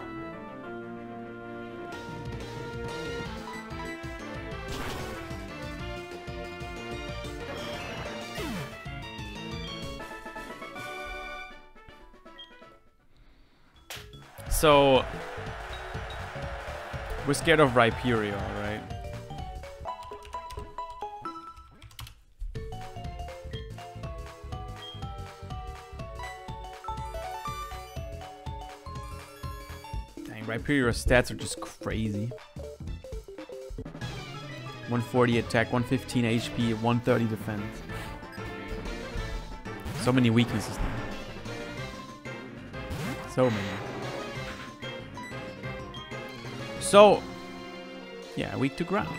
So we're scared of Rhyperior, right? Dang, Rhyperior's stats are just crazy. 140 attack, 115 HP, 130 defense. So many weaknesses now. So many. So, yeah, weak to ground.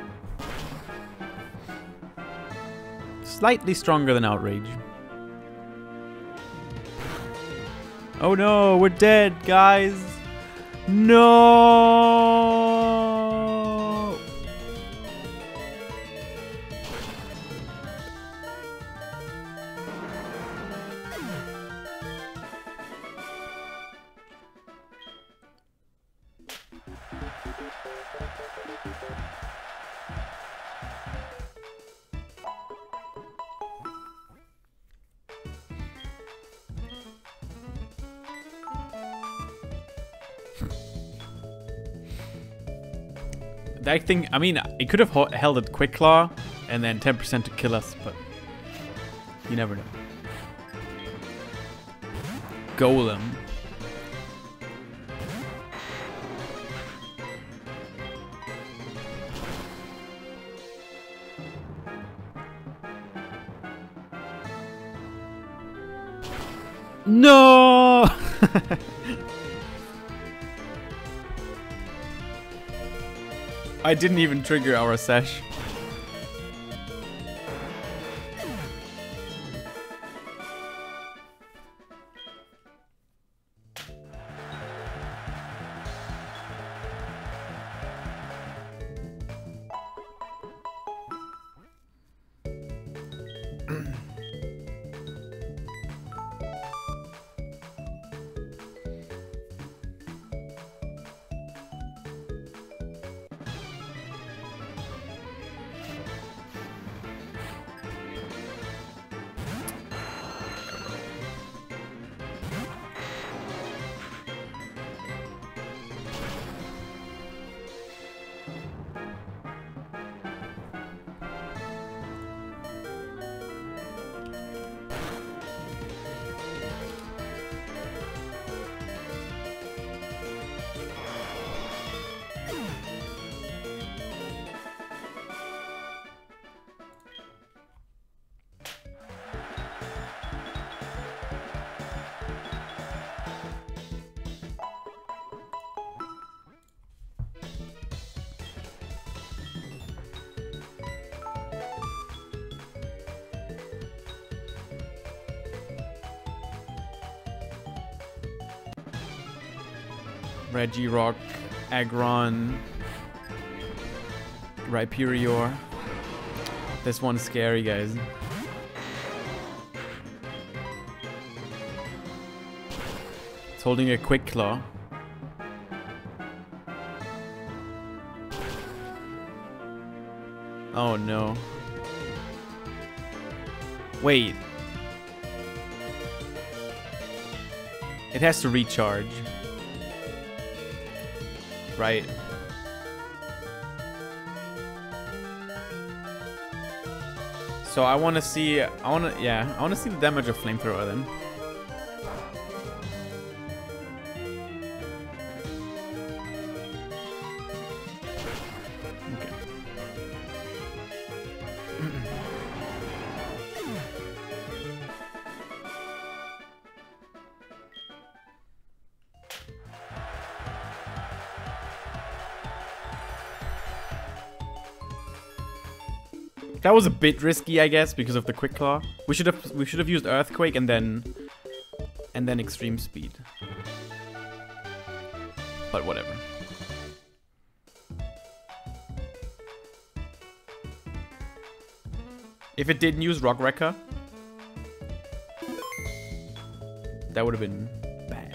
Slightly stronger than Outrage. Oh no, we're dead, guys. No. That thing, I mean, it could have held it Quick Claw and then 10% to kill us, but you never know. Golem. No! I didn't even trigger our sesh. Regirock, Aggron, Rhyperior. This one's scary, guys. It's holding a Quick Claw. Oh no. Wait. It has to recharge. Right. So I want to see, I want to see the damage of Flamethrower then. Okay. That was a bit risky, I guess, because of the Quick Claw. We should have used Earthquake and then Extreme Speed. But whatever. If it didn't use Rock Wrecker, that would have been bad.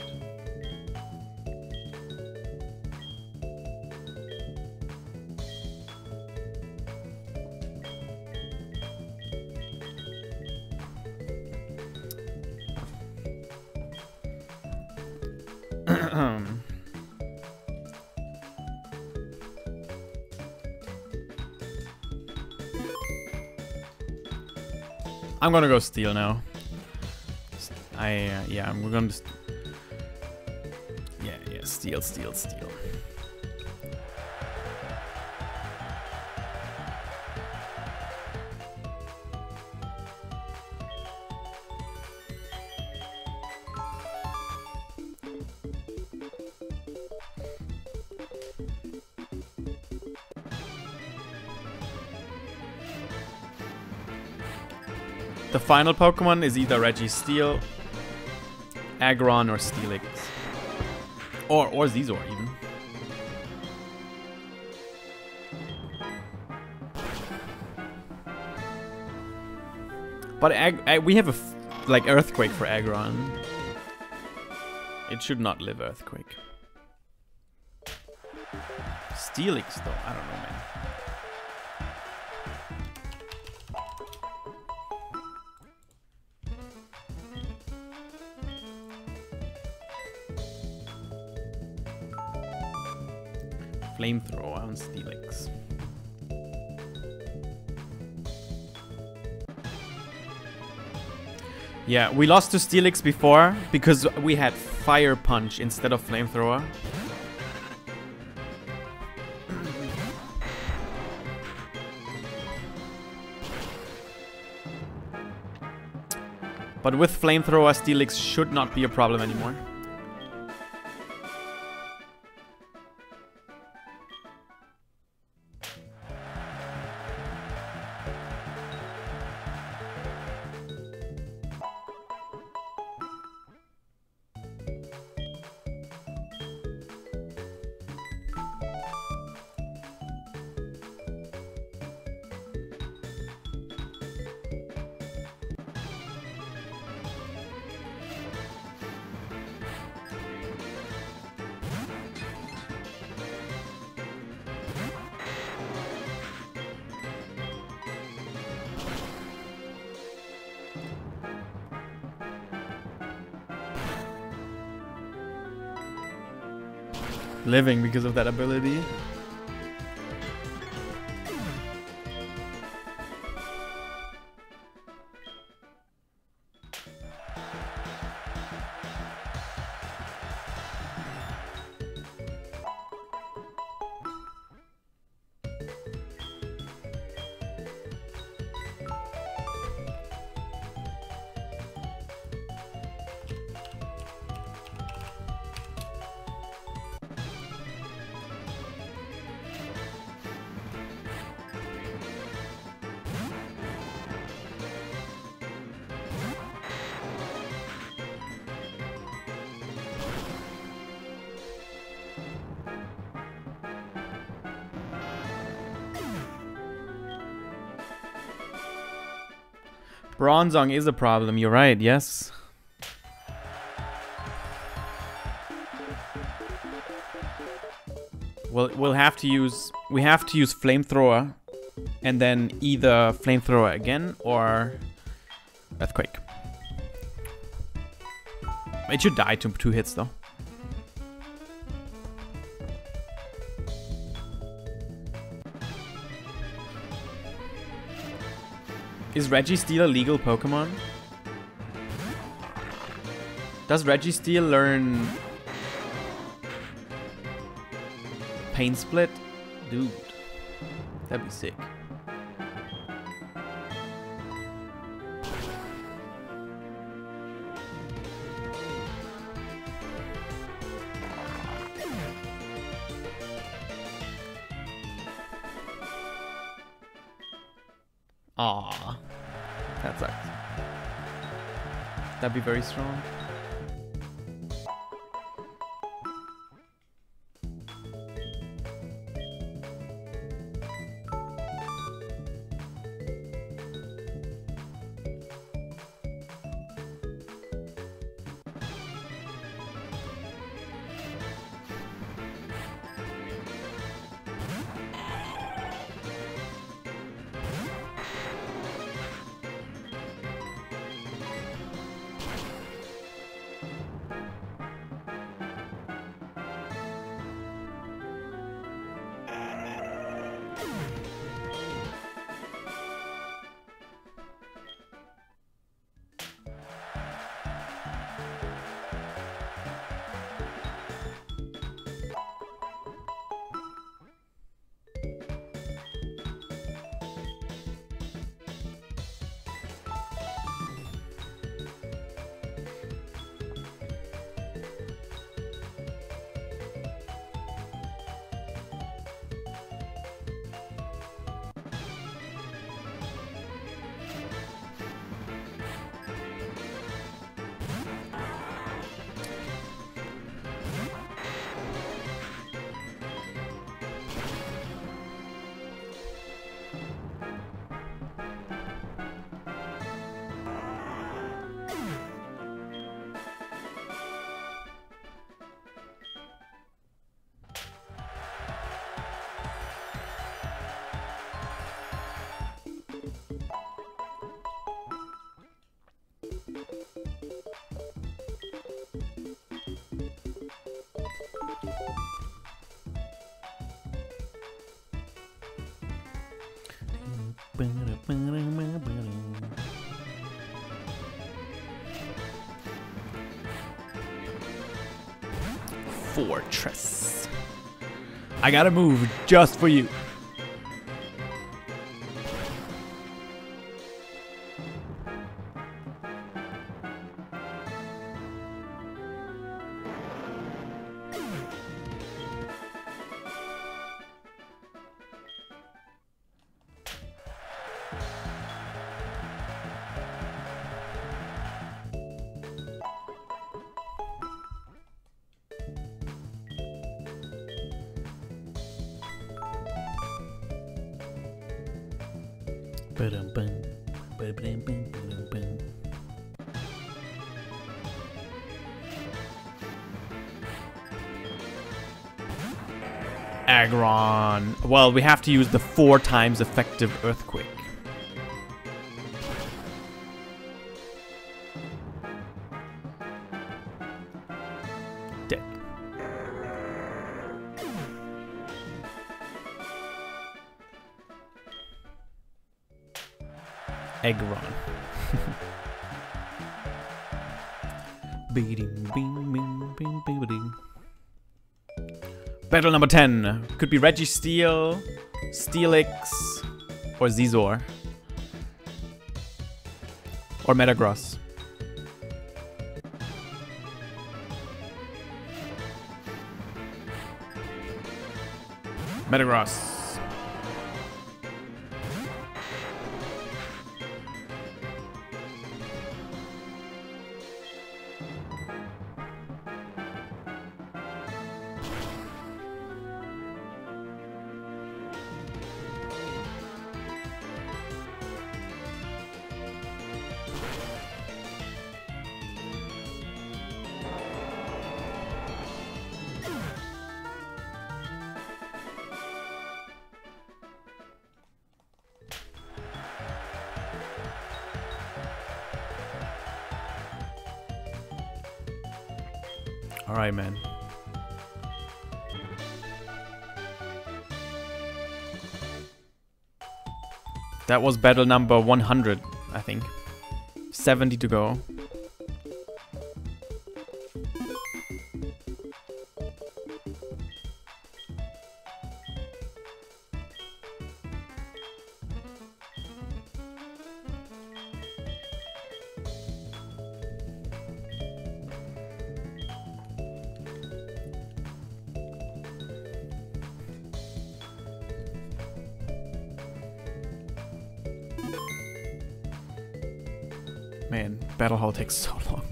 I'm gonna go Steel now. Yeah, we're gonna just... Yeah, Steel. The final Pokemon is either Registeel, Aggron, or Steelix. Or Zizor, even. But we have a like Earthquake for Aggron. It should not live Earthquake. Steelix, though, I don't know, man. Flamethrower on Steelix. Yeah, we lost to Steelix before because we had Fire Punch instead of Flamethrower. But with Flamethrower, Steelix should not be a problem anymore. Living because of that ability. Bronzong is a problem, you're right, yes. We have to use Flamethrower and then either Flamethrower again or Earthquake. It should die to 2 hits though. Is Registeel a legal Pokemon? Does Registeel learn Pain Split? Dude, that'd be sick. Aww, that sucks. That'd be very strong. Fortress. I gotta move just for you. Aggron. Well, we have to use the 4 times effective Earthquake. Dead. Aggron. Battle number 10. Could be Registeel, Steelix, or Zizor. Or Metagross. Metagross. Alright, man. That was battle number 100, I think. 70 to go. Man, battle hall takes so long.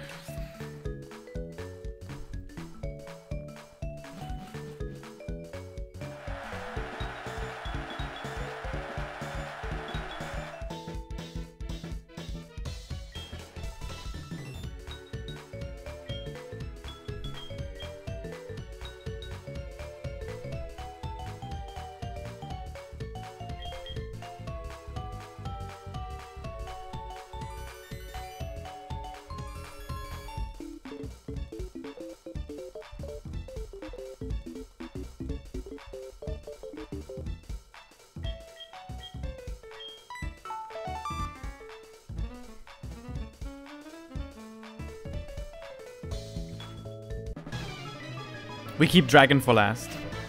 We keep Dragon for last.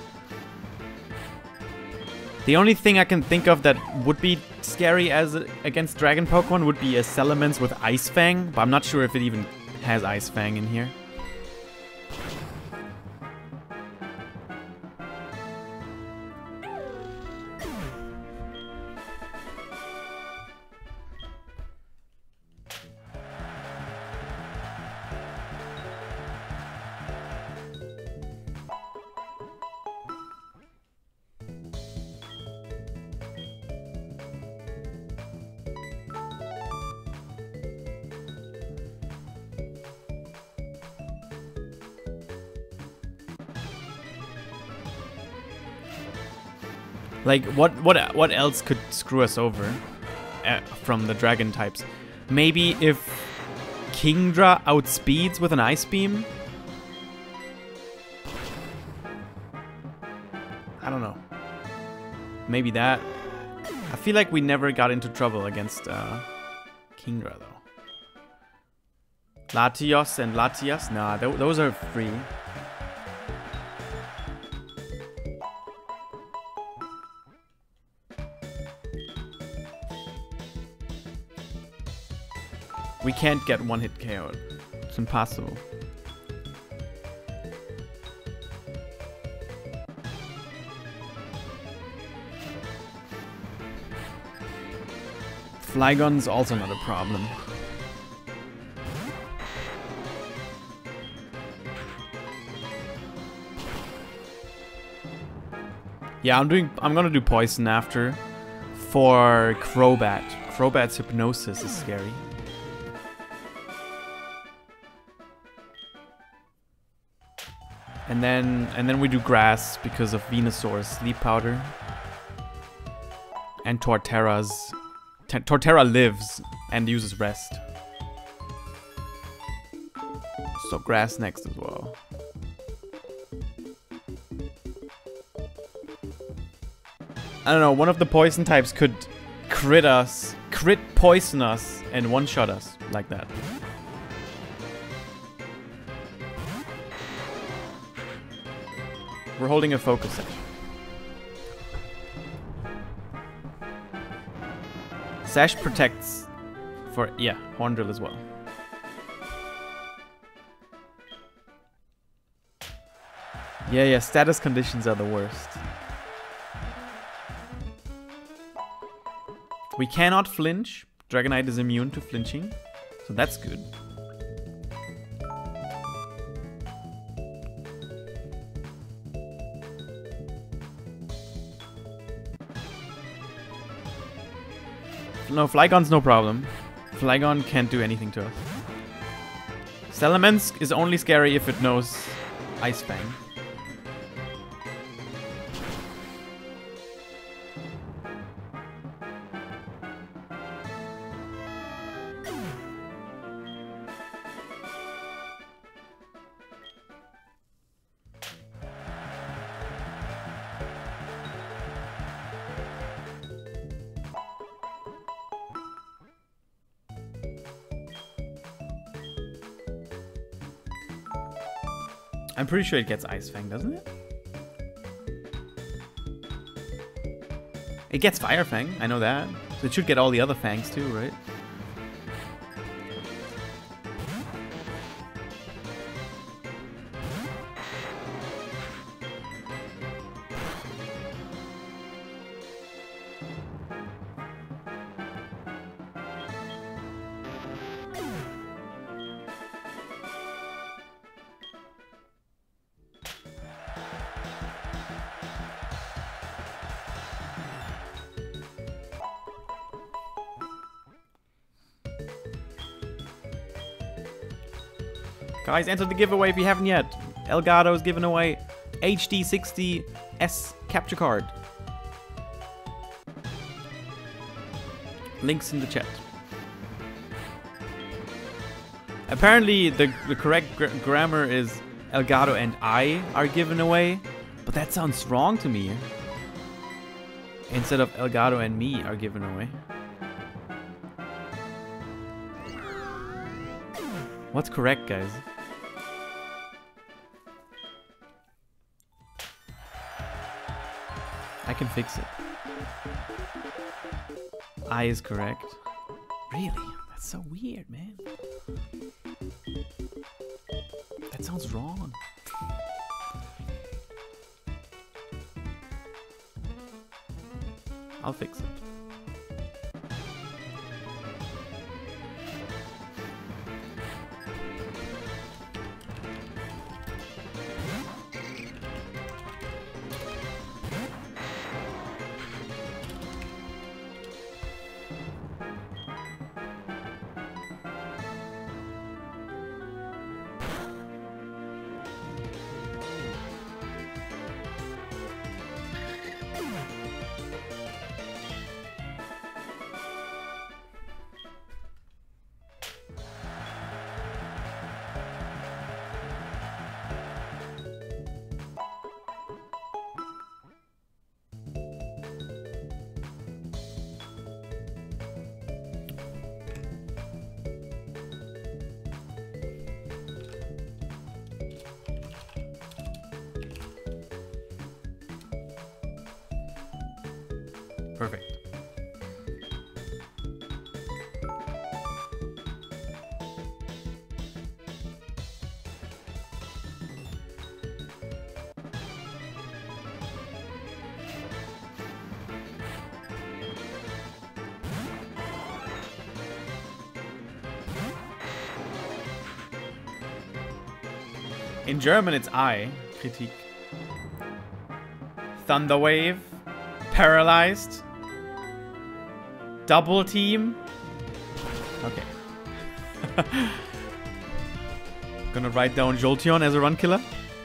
The only thing I can think of that would be scary as against Dragon Pokemon would be a Salamence with Ice Fang, but I'm not sure if it even has Ice Fang in here. Like, what else could screw us over from the dragon types? Maybe if Kingdra outspeeds with an Ice Beam? I don't know. Maybe that. I feel like we never got into trouble against Kingdra, though. Latios and Latias? Nah, those are free. We can't get one-hit KO'd. It's impossible. Flygon's also not a problem. Yeah, I'm gonna do Poison after for Crobat. Crobat's Hypnosis is scary. And then we do Grass because of Venusaur's Sleep Powder. And Torterra's... Torterra lives and uses Rest. So Grass next as well. I don't know, one of the poison types could crit poison us and one-shot us like that. We're holding a focus session. Sash protects for, yeah, Horn Drill as well. Yeah, status conditions are the worst. We cannot flinch. Dragonite is immune to flinching, so that's good. No, Flygon's no problem. Flygon can't do anything to us. Salamence is only scary if it knows Ice Fang. I'm pretty sure it gets Ice Fang, doesn't it? It gets Fire Fang, I know that. So it should get all the other Fangs too, right? Guys, enter the giveaway if you haven't yet. Elgato's giving away HD60S capture card. Links in the chat. Apparently, the correct grammar is Elgato and I are given away, but that sounds wrong to me. Instead of Elgato and me are given away. What's correct, guys? I can fix it. I is correct. Really? That's so weird, man. That sounds wrong. I'll fix it. Perfect. In German, it's I. Kritik. Thunderwave. Paralyzed. Double team. Okay. Gonna write down Jolteon as a run killer.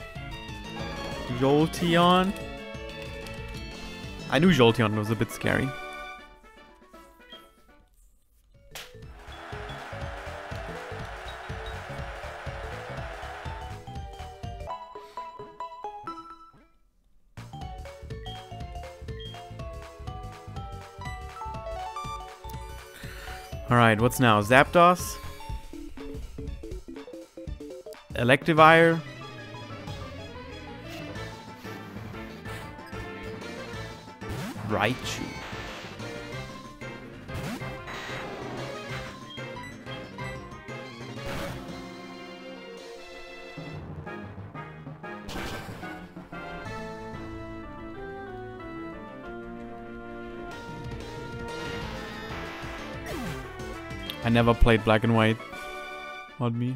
Jolteon. I knew Jolteon was a bit scary. Alright, what's now? Zapdos? Electivire? Raichu. I never played Black and White. Not me.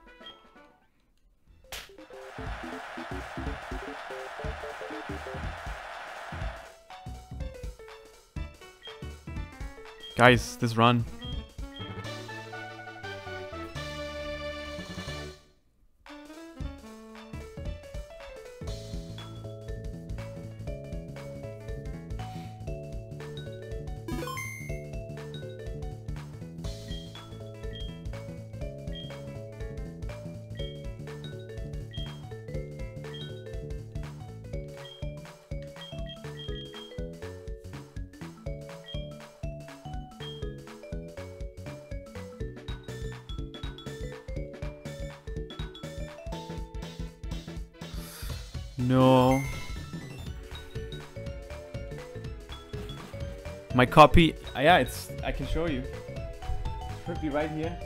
Guys, this run. No. My copy. Yeah, it's. I can show you. Should be right here.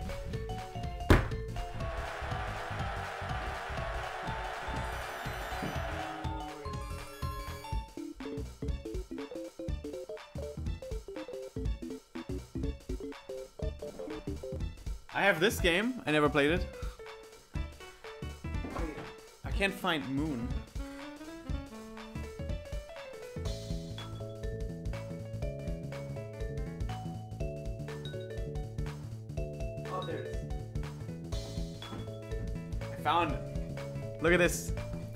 I have this game. I never played it. I can't find Moon. Oh, there it is. I found it. Look at this.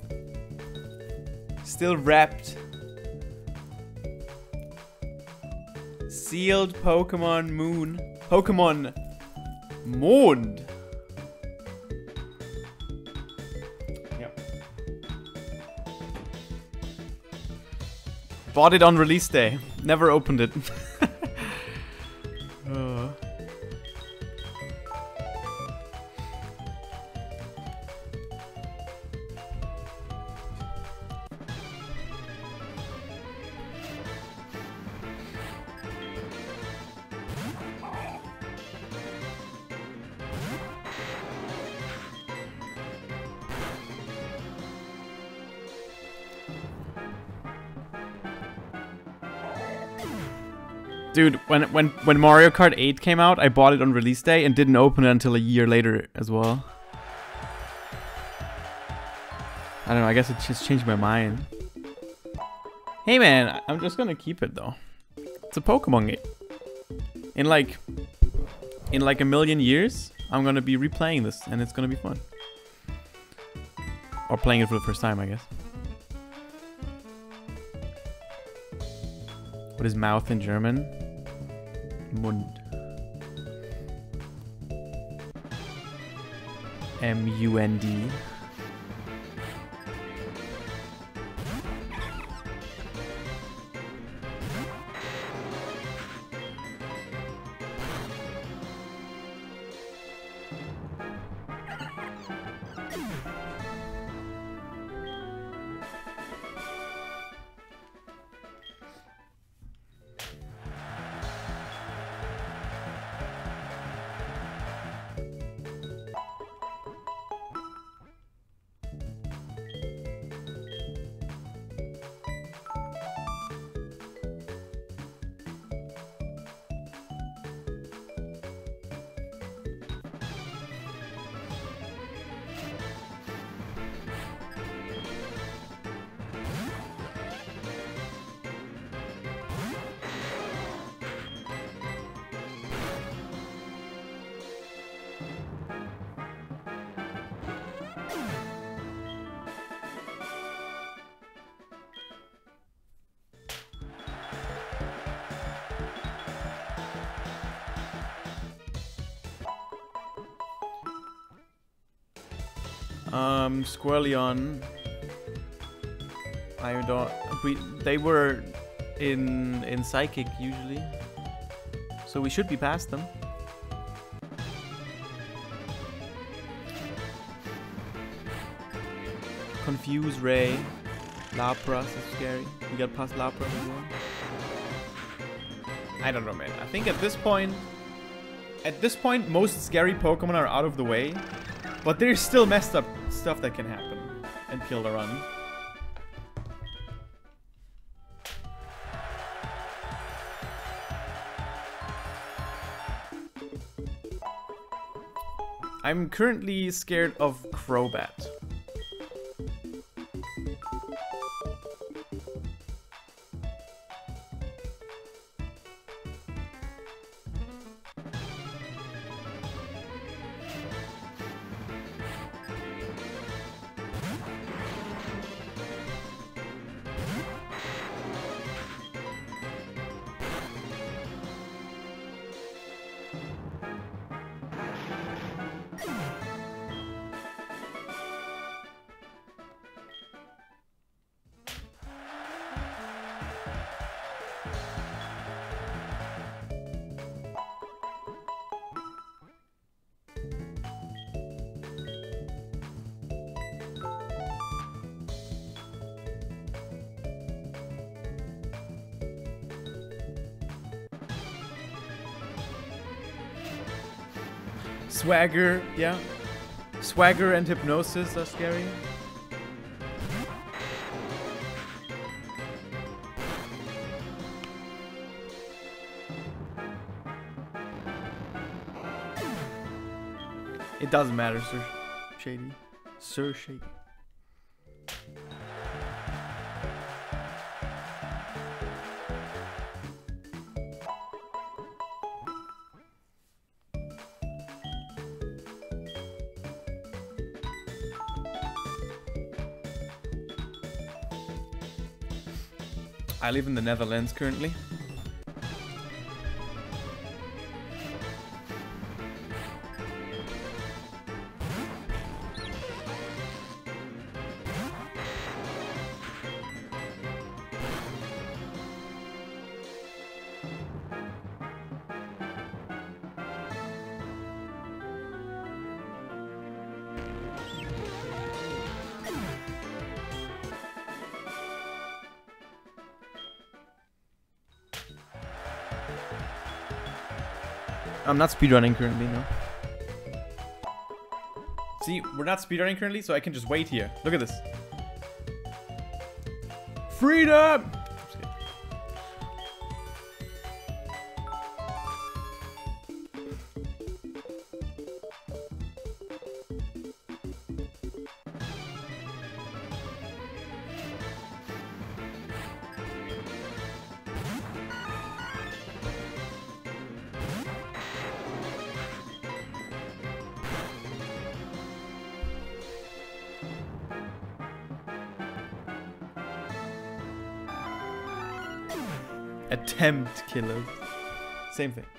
Still wrapped. Sealed Pokemon Moon. Pokemon Mond. Yep. Bought it on release day. Never opened it. Dude, when Mario Kart 8 came out, I bought it on release day and didn't open it until a year later as well. I don't know, I guess it just changed my mind. Hey man, I'm just gonna keep it though. It's a Pokemon game. In like a million years, I'm gonna be replaying this and it's gonna be fun. Or playing it for the first time, I guess. What is mouth in German? Mund. M-U-N-D. Squirrelion. I don't. They were in Psychic usually, so we should be past them. Confuse Ray. Lapras is scary. We got past Lapras as well. I don't know, man. I think at this point, most scary Pokemon are out of the way. But there's still messed up stuff that can happen and kill the run. I'm currently scared of Crobat. Swagger, yeah. Swagger and Hypnosis are scary. It doesn't matter, Sir Shady. Sir Shady. I live in the Netherlands currently. I'm not speedrunning currently, no. See, we're not speedrunning currently, so I can just wait here. Look at this. Freedom! Just kidding. Attempt killers. Same thing.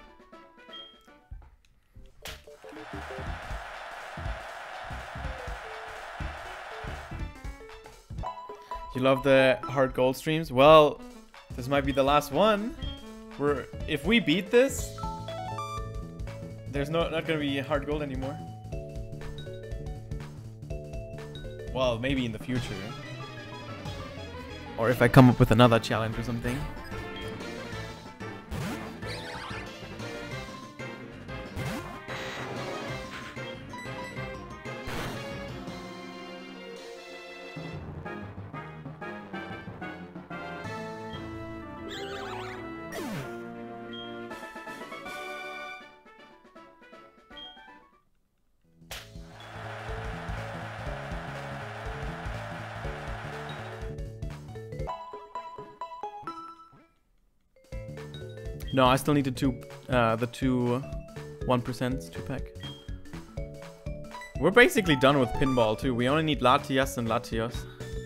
You love the hard gold streams? Well, this might be the last one. If we beat this, there's not gonna be hard gold anymore. Well, maybe in the future. Or if I come up with another challenge or something. No, I still need the two 1% 2-pack. We're basically done with pinball too. We only need Latias and Latios.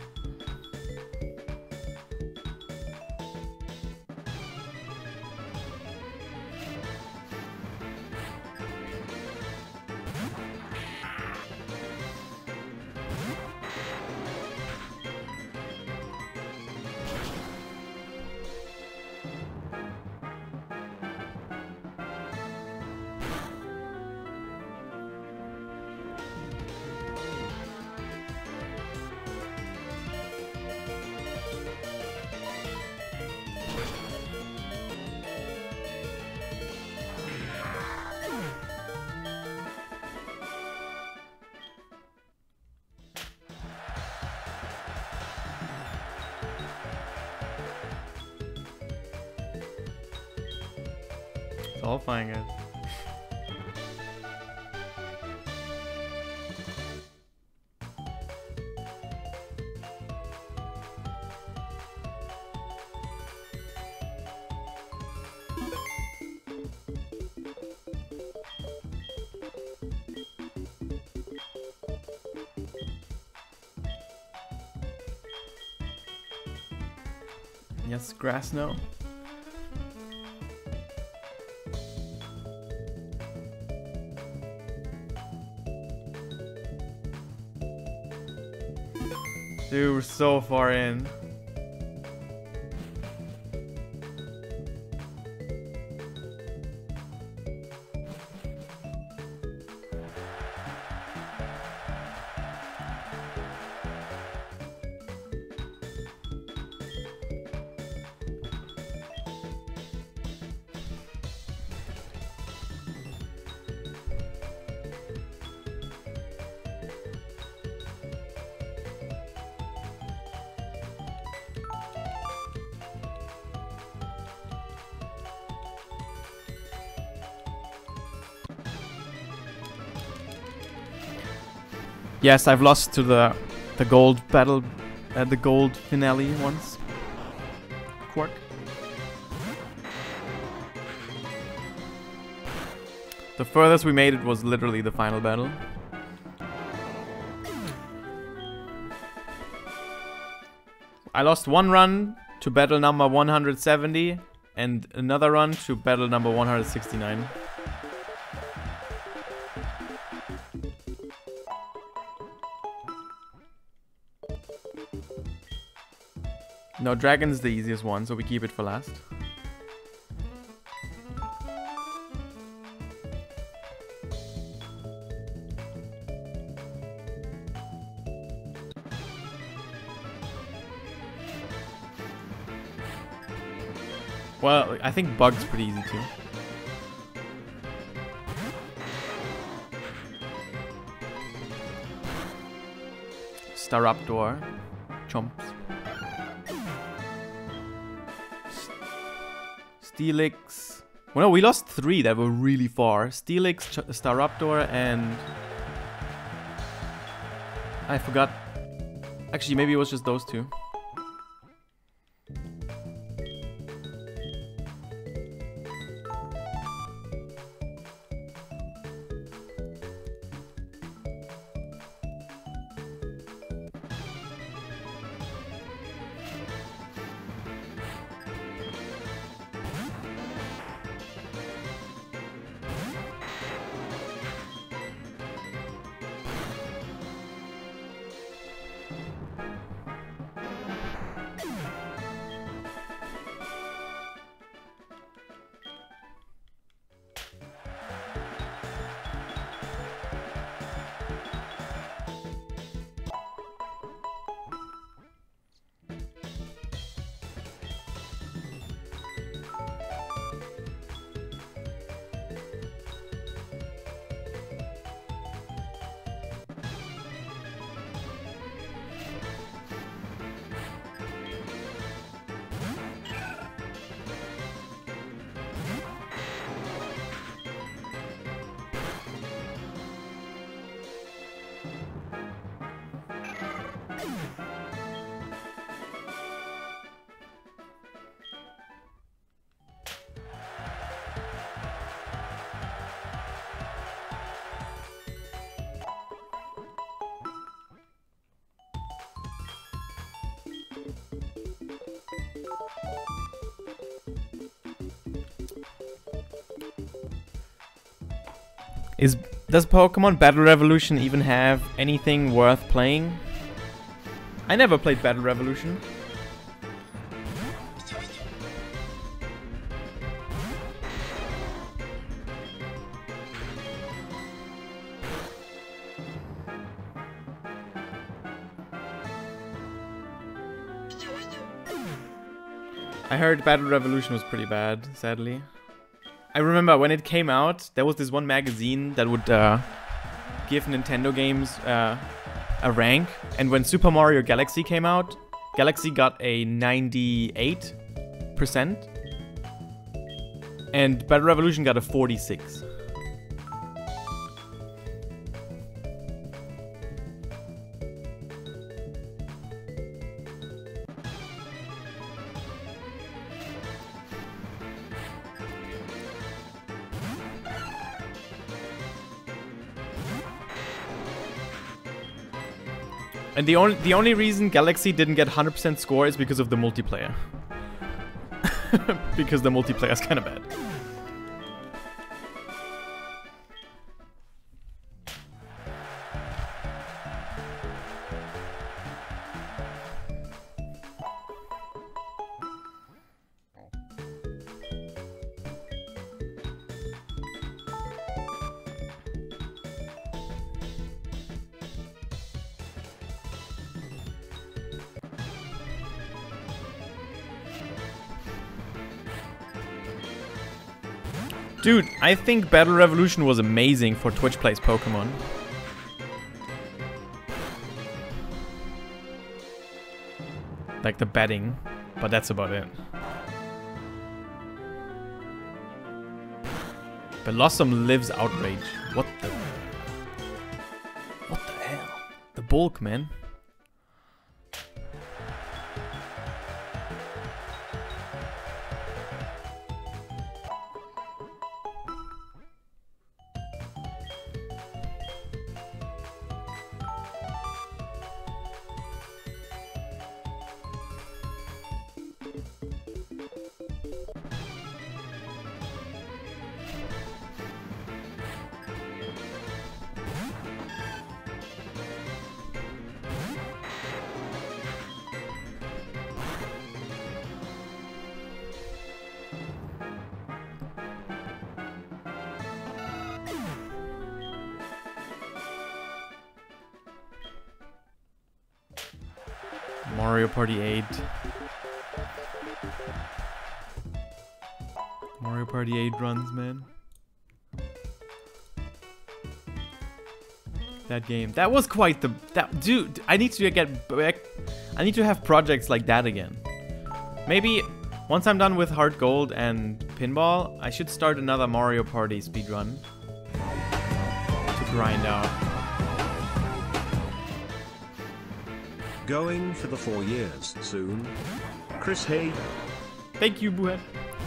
It's all fine, guys. Yes, grass now. Dude, we're so far in. Yes, I've lost to the gold battle, the gold finale once. Quark. The furthest we made it was literally the final battle. I lost one run to battle number 170 and another run to battle number 169. No, dragon's the easiest one, so we keep it for last. Well, I think Bug's pretty easy too. Staraptor. Chomps. Steelix. Well, no, we lost 3 that were really far. Steelix, Staraptor, and... I forgot. Actually, maybe it was just those 2. Does Pokemon Battle Revolution even have anything worth playing? I never played Battle Revolution. I heard Battle Revolution was pretty bad, sadly. I remember when it came out, there was this one magazine that would give Nintendo games a rank. And when Super Mario Galaxy came out, Galaxy got a 98%. And Battle Revolution got a 46. And the only reason Galaxy didn't get 100% score is because of the multiplayer. Because the multiplayer is kind of bad. Dude, I think Battle Revolution was amazing for Twitch Plays Pokemon. Like the betting, but that's about it. Blossom lives outrage. What the hell? bulk, man. Mario Party 8. Mario Party 8 runs, man. That game. That was quite the... Dude, I need to get back... I need to have projects like that again. Maybe once I'm done with Heart Gold and Pinball, I should start another Mario Party speedrun to grind out. Going for the 4 years soon. Chris Hay. Thank you, Buhet.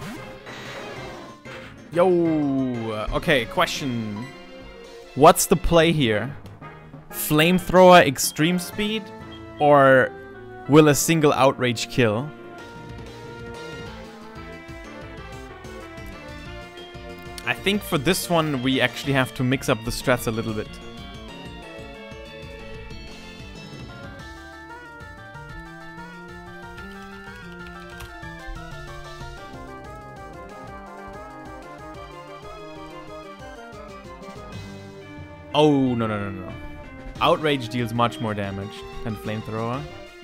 Yo, okay, question. What's the play here? Flamethrower extreme speed? Or will a single outrage kill? I think for this one we actually have to mix up the strats a little bit. Oh, no. Outrage deals much more damage than Flamethrower.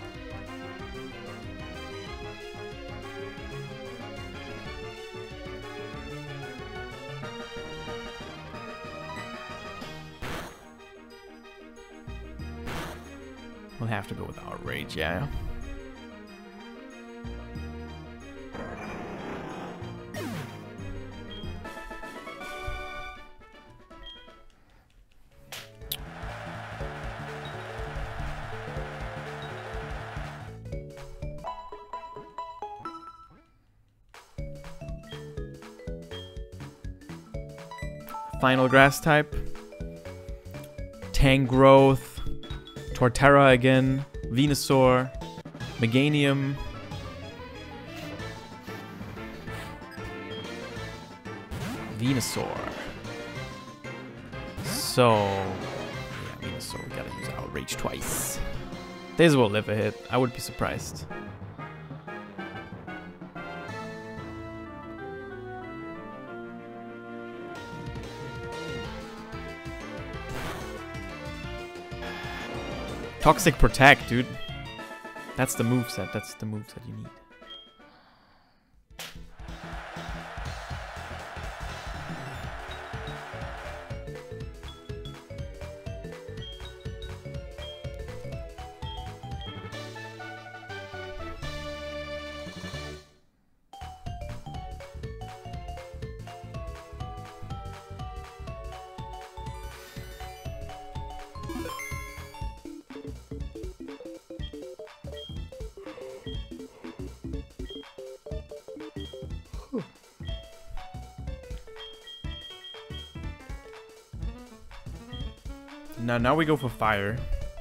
We'll have to go with Outrage, yeah. Final grass type. Tangrowth. Torterra again. Venusaur. Meganium. Venusaur. So... yeah, Venusaur, we gotta use Outrage twice. This will live a hit. I would be surprised. Toxic Protect, dude. That's the moveset. That's the moveset you need. Now we go for fire.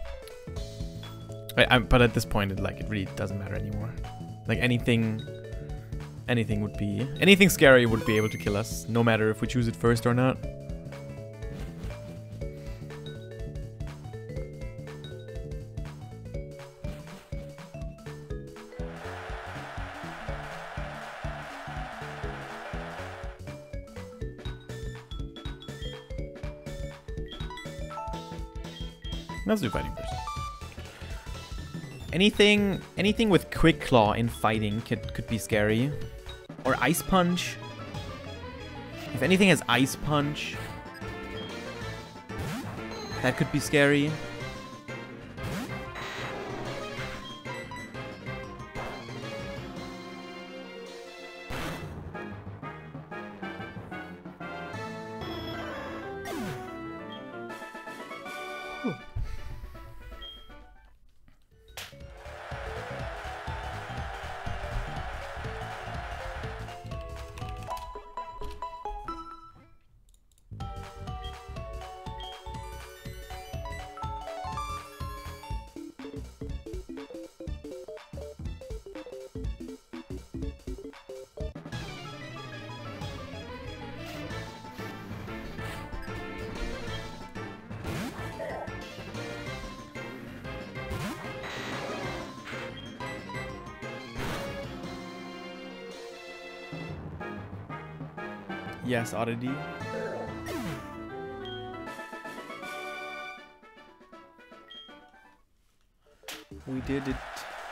But at this point, it really doesn't matter anymore. Like anything would be... anything scary would be able to kill us, no matter if we choose it first or not. Let's do fighting first. Anything with Quick Claw in fighting could be scary. Or Ice Punch. If anything has Ice Punch, that could be scary. Yes, Oddity. We did it.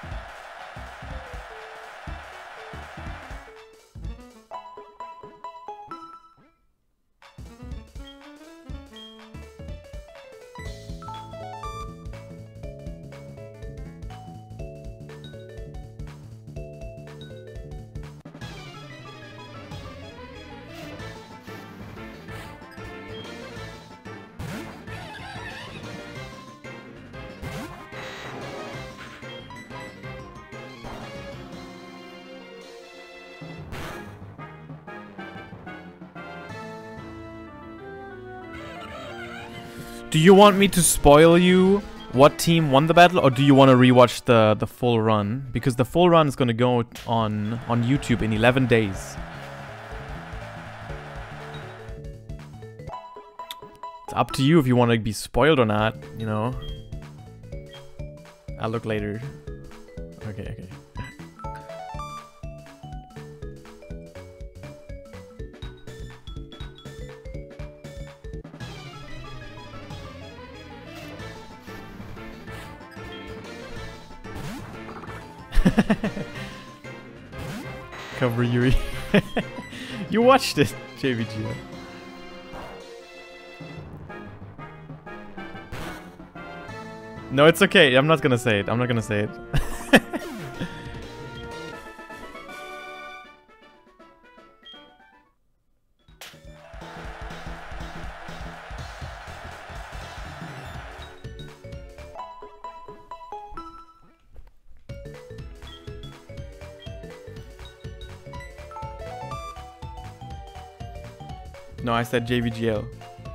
Do you want me to spoil you what team won the battle, or do you want to rewatch the full run? Because the full run is going to go on YouTube in 11 days. It's up to you if you want to be spoiled or not, you know. I'll look later. Okay, okay. Cover Yuri. You watched it, JVG. No, it's okay. I'm not gonna say it. I'm not gonna say it. No, I said JVGL.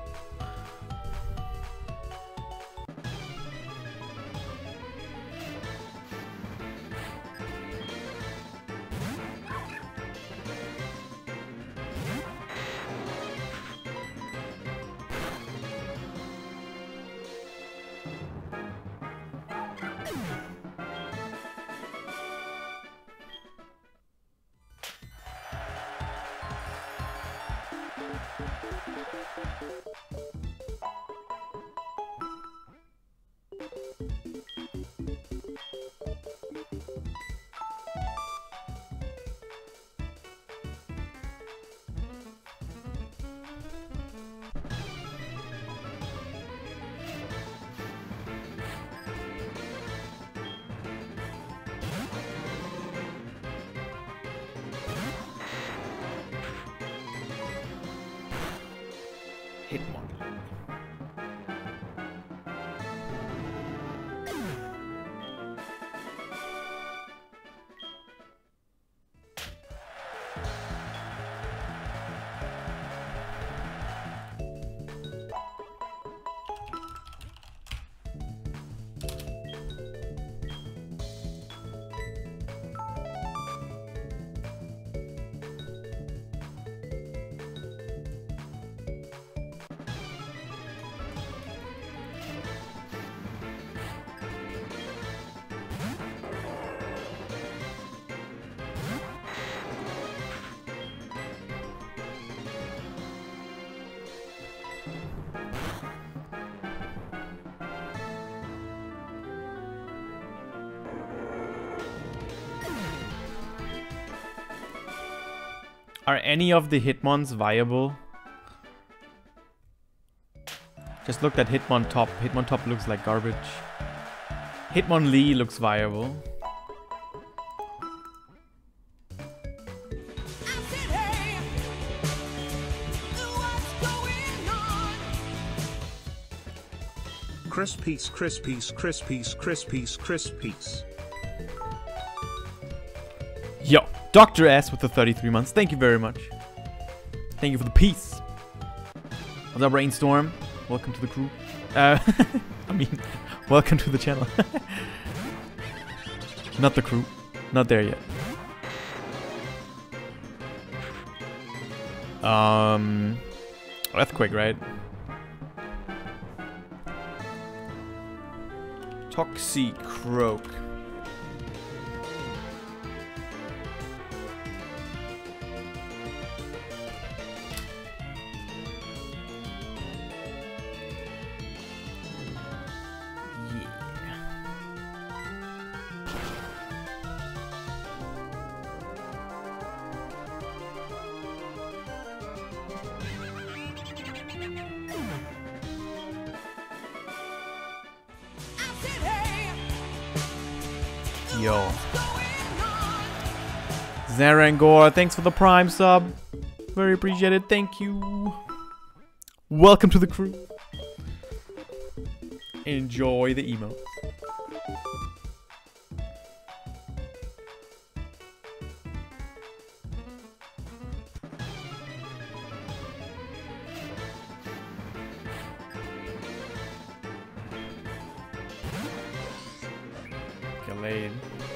Are any of the Hitmons viable? Just looked at Hitmon top. Hitmon top looks like garbage. Hitmonlee looks viable. Chris Peace, Chris Peace, Chris Peace, Chris Peace, Chris Peace. Yo, Dr. S with the 33 months. Thank you very much. Thank you for the peace. What's up, Rainstorm? Welcome to the crew. I mean, welcome to the channel. Not the crew. Not there yet. Earthquake, right? Toxicroak. Yo. Zarangor, thanks for the Prime sub. Very appreciated, thank you. Welcome to the crew. Enjoy the emotes. Gallade.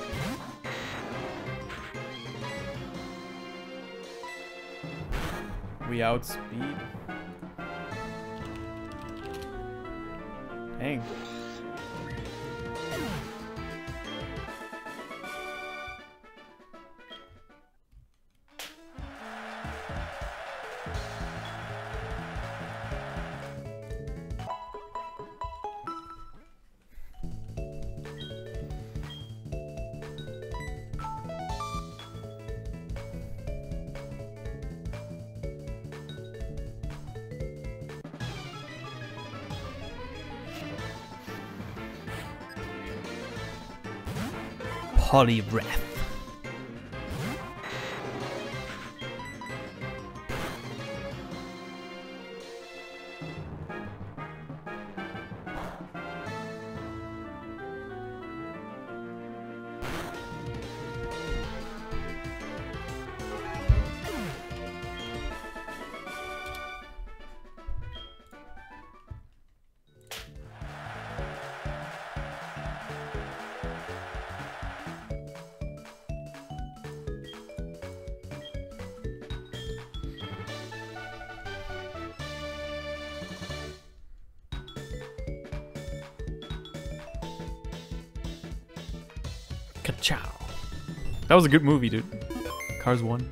We outspeed. Dang. Poliwrath. Ka-chow. That was a good movie, dude. Cars 1.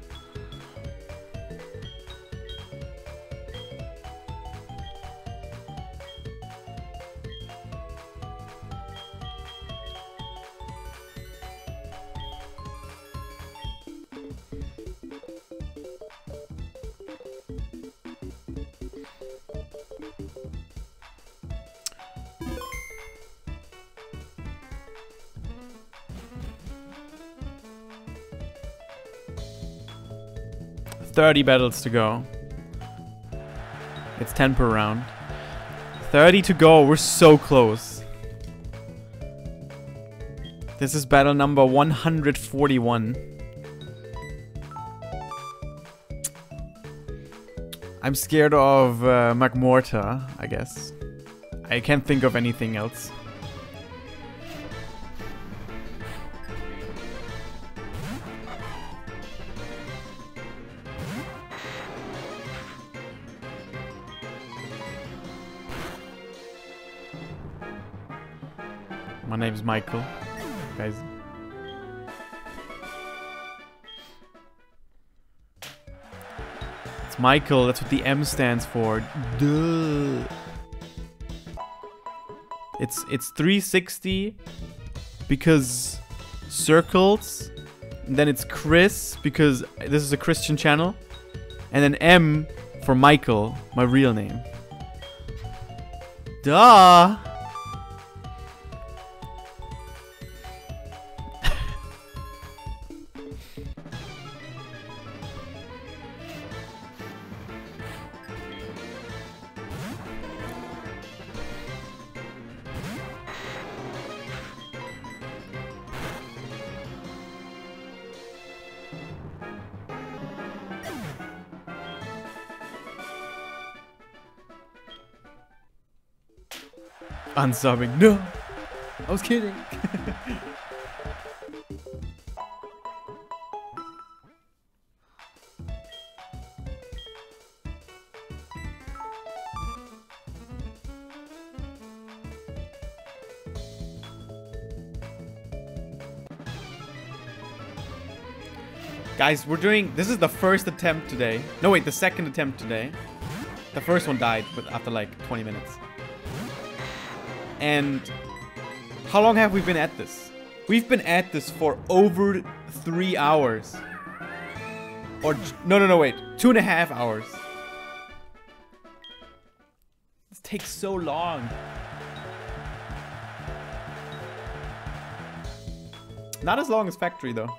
$30 battles to go. It's 10 per round. 30 to go. We're so close. This is battle number 141. I'm scared of Magmorta, I guess. I can't think of anything else. My name's Michael, guys. It's Michael, that's what the M stands for. Duh. It's 360 because circles, and then it's Chris because this is a Christian channel, and then M for Michael, my real name. Duh. Unsubbing. No! I was kidding. Guys, we're doing... This is the first attempt today. No, wait, the second attempt today. The first one died after like 20 minutes. And how long have we been at this? We've been at this for over 3 hours. Or, no, wait. 2.5 hours. takes so long. Not as long as Factory, though.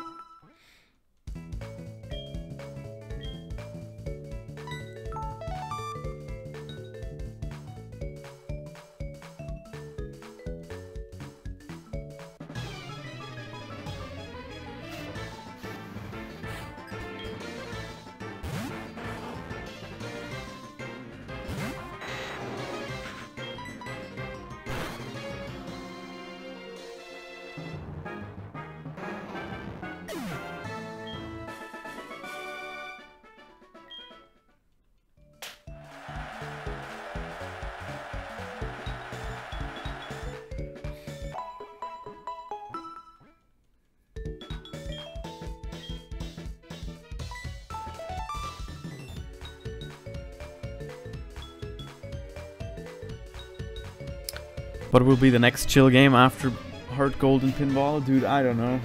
What will be the next chill game after Heart Gold and Pinball? Dude, I don't know.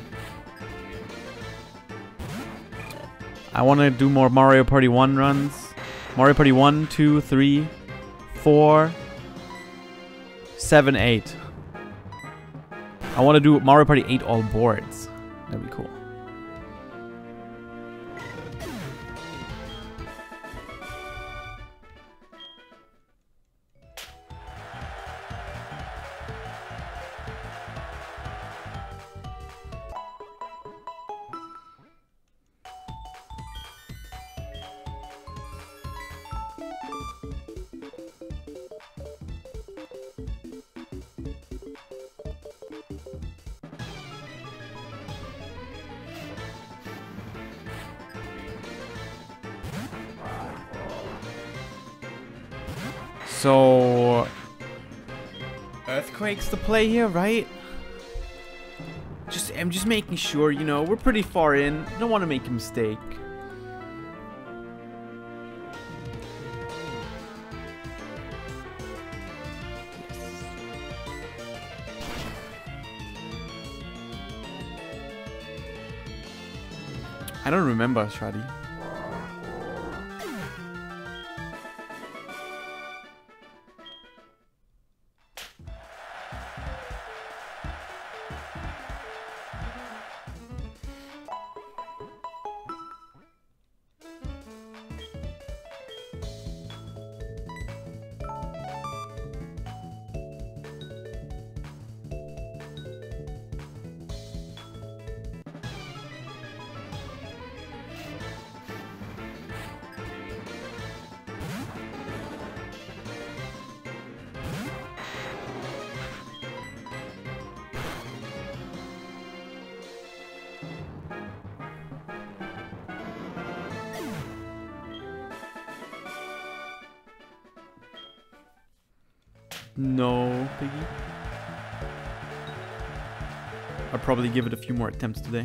I want to do more Mario Party 1 runs. Mario Party 1, 2, 3, 4, 7, 8. I want to do Mario Party 8 all boards. That'd be cool. So, Earthquake's the play here, right? I'm just making sure, you know, we're pretty far in. Don't want to make a mistake. I don't remember, Shadi. No, Piggy. I'll probably give it a few more attempts today.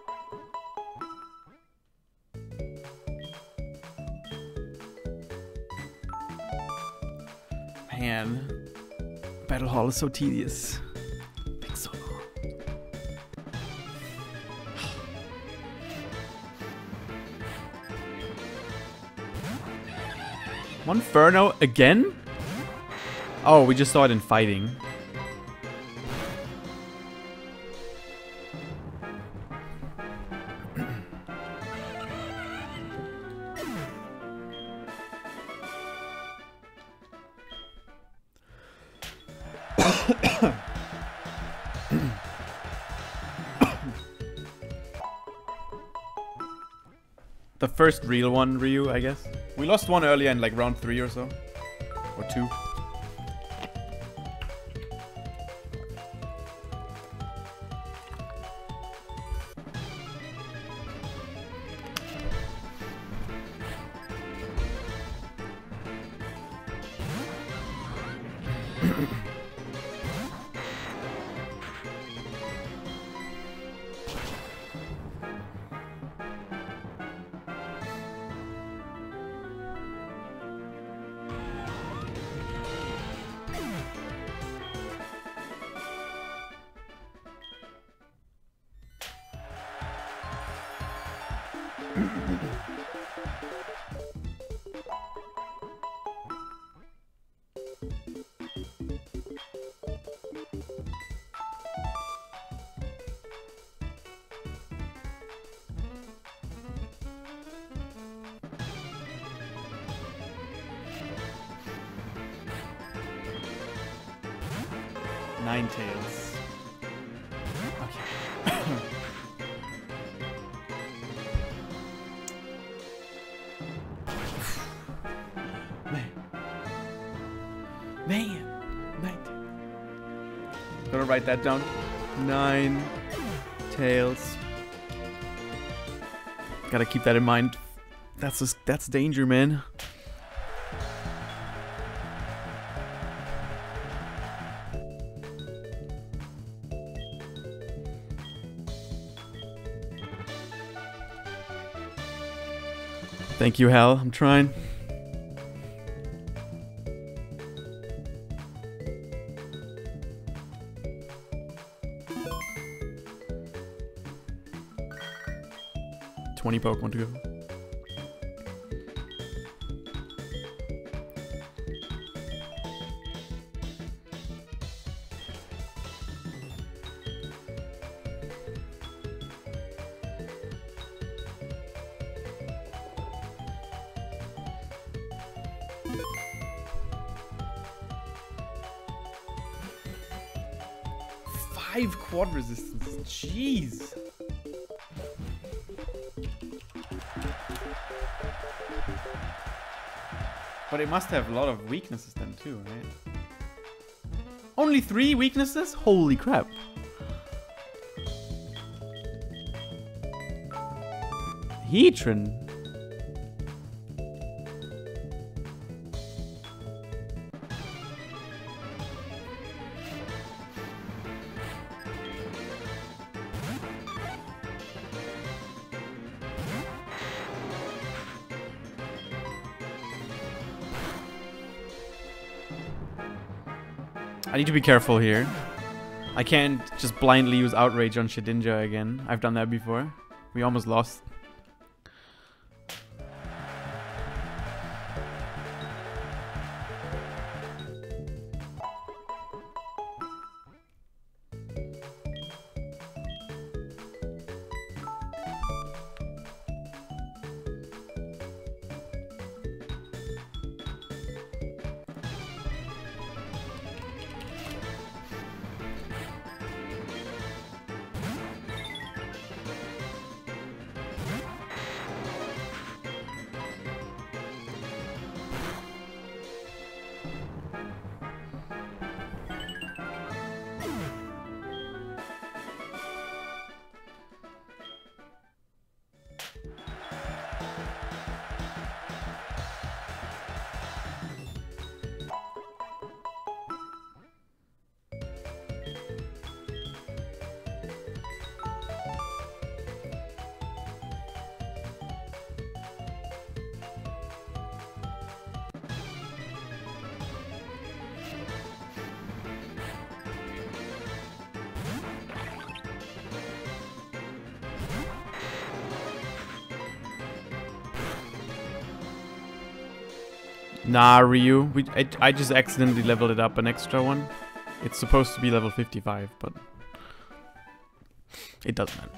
Man, Battle Hall is so tedious. Takes so long. Monferno again? Oh, we just saw it in fighting. The first real one, Ryu, I guess. We lost one earlier in like round 3 or so. Or 2. Ninetales. Okay. Man. Gotta write that down. Ninetales. Gotta keep that in mind. That's danger, man. Thank you, Hal. I'm trying. Pokemon to go. Five quad resistance. Jeez. But it must have a lot of weaknesses then too, right? Only 3 weaknesses? Holy crap. Heatran. I need to be careful here. I can't just blindly use Outrage on Shedinja again. I've done that before. We almost lost. Nah, Ryu. I just accidentally leveled it up an extra one. It's supposed to be level 55, but it doesn't matter.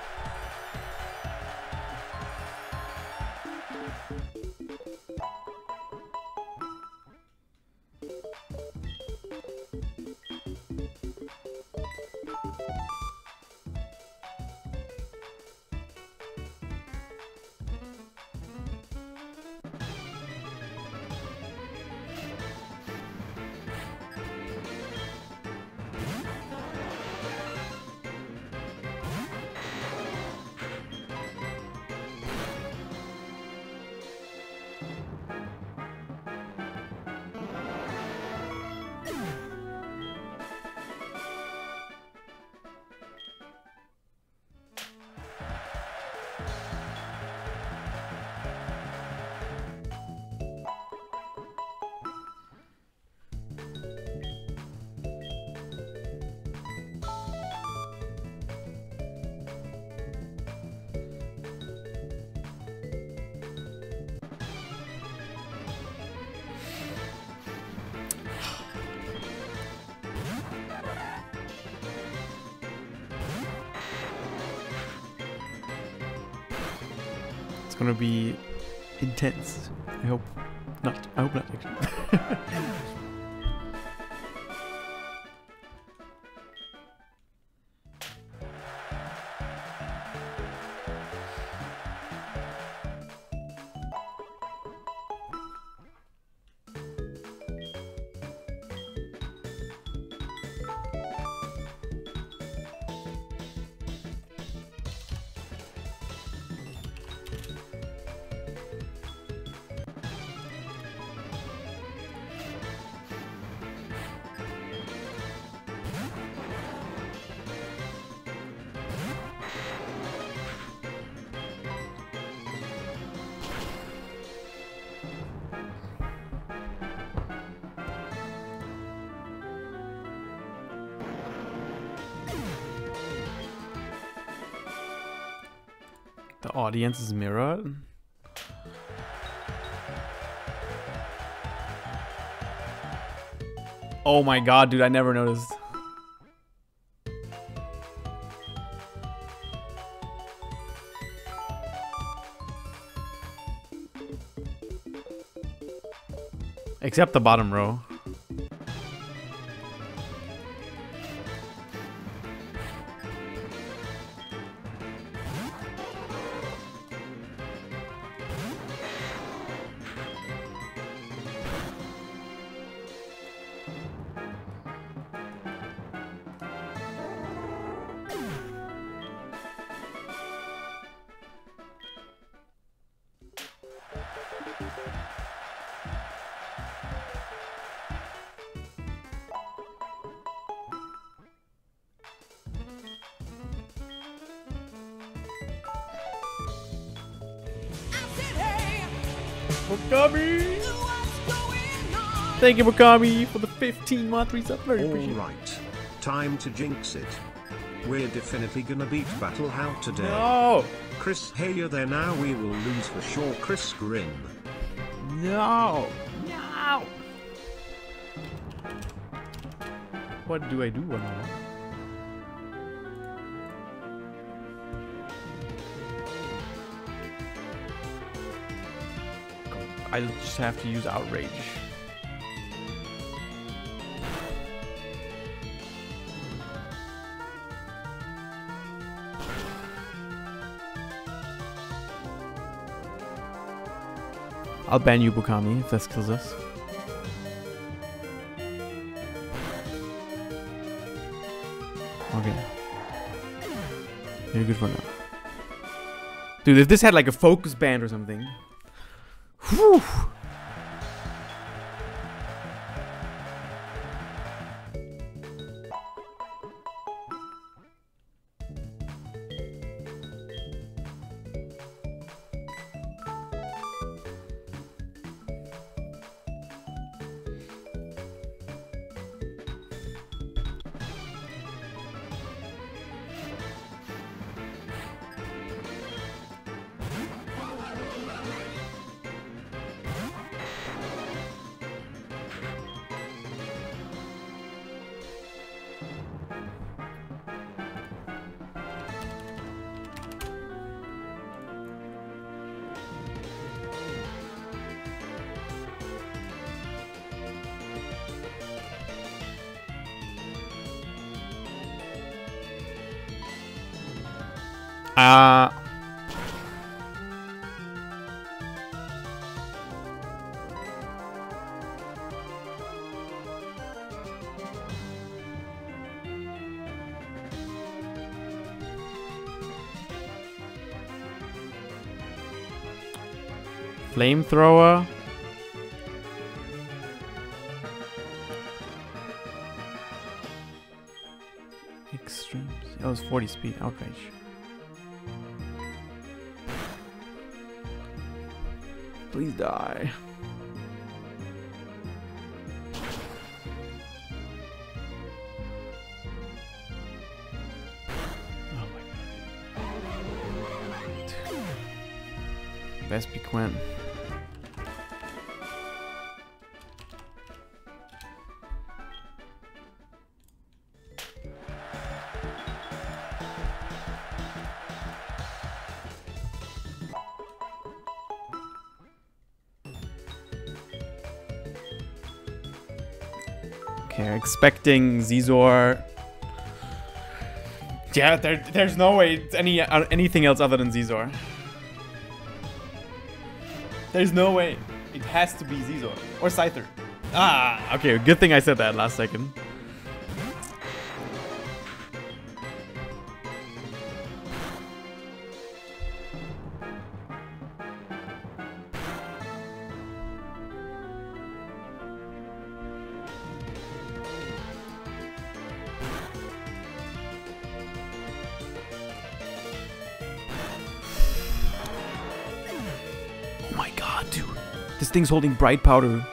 It's gonna be intense. I hope not. I hope not, actually. The audience is mirrored? Oh my god, dude, I never noticed. Except the bottom row. Wakami! Thank you, Wakami, for the 15-month resub. Very appreciated. Alright. Time to jinx it. We're definitely gonna beat Battle How today. No! Chris, hey, you're there now. We will lose for sure. Chris grin. No! No! What do I do now? I just have to use outrage. I'll ban you, Bukami, if this kills us. Okay. You're good for now. Dude, if this had like a focus band or something. Whew. Flamethrower. Extremes. Oh, it's 40 speed. Outrage. Please die. Oh my god. Best be Quinn. Okay, expecting Zizor. Yeah, there's no way it's anything else other than Zizor. There's no way. It has to be Zizor. Or Scyther. Ah, okay, good thing I said that last second. This thing's holding bright powder.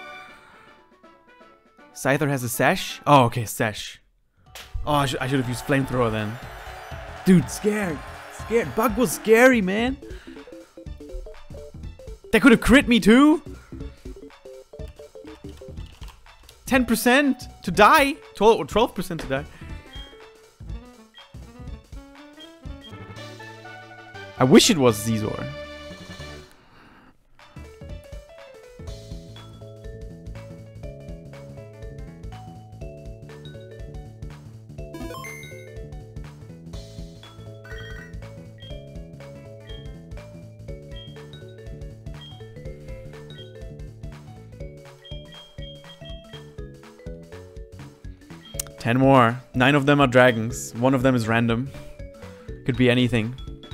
Scyther has a sash? Oh, okay, sash. Oh, I should have used flamethrower then. Dude, scared. Scared. Bug was scary, man. That could have crit me too. 10% to die. 12 or 12% to die. I wish it was Zizor. Ten more. 9 of them are dragons. 1 of them is random. Could be anything.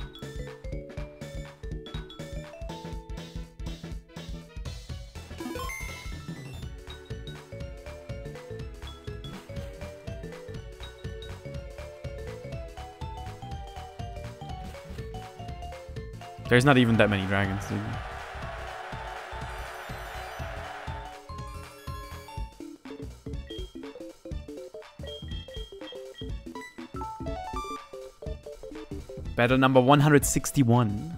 There's not even that many dragons, dude. Battle number 161.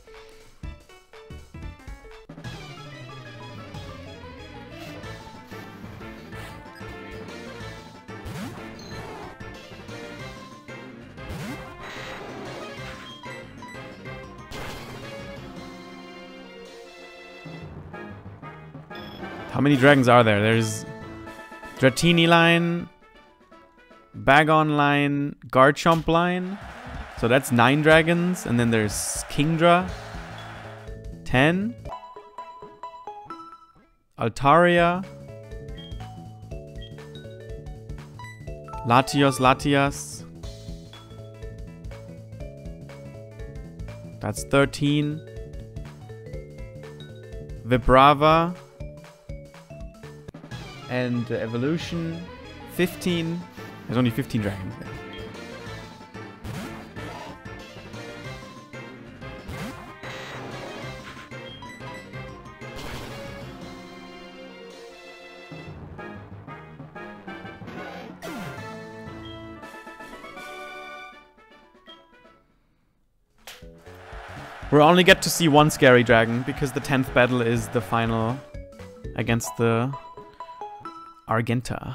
How many dragons are there? There's Dratini line, Bagon line, Garchomp line. So that's 9 dragons. And then there's Kingdra. 10. Altaria. Latias. That's 13. Vibrava. And Evolution. 15. There's only 15 dragons there. We only get to see 1 scary dragon because the 10th battle is the final against the Argenta.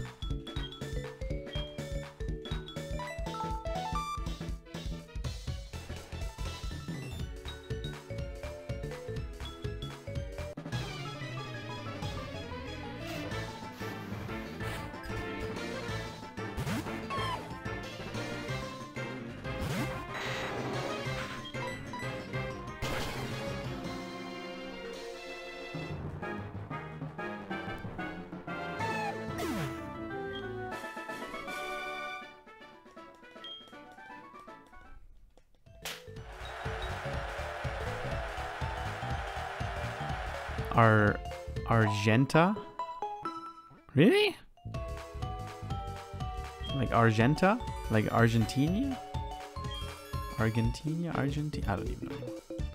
Argenta? Really? Like Argenta? Like Argentina? Argentina? Argentina? I don't even know.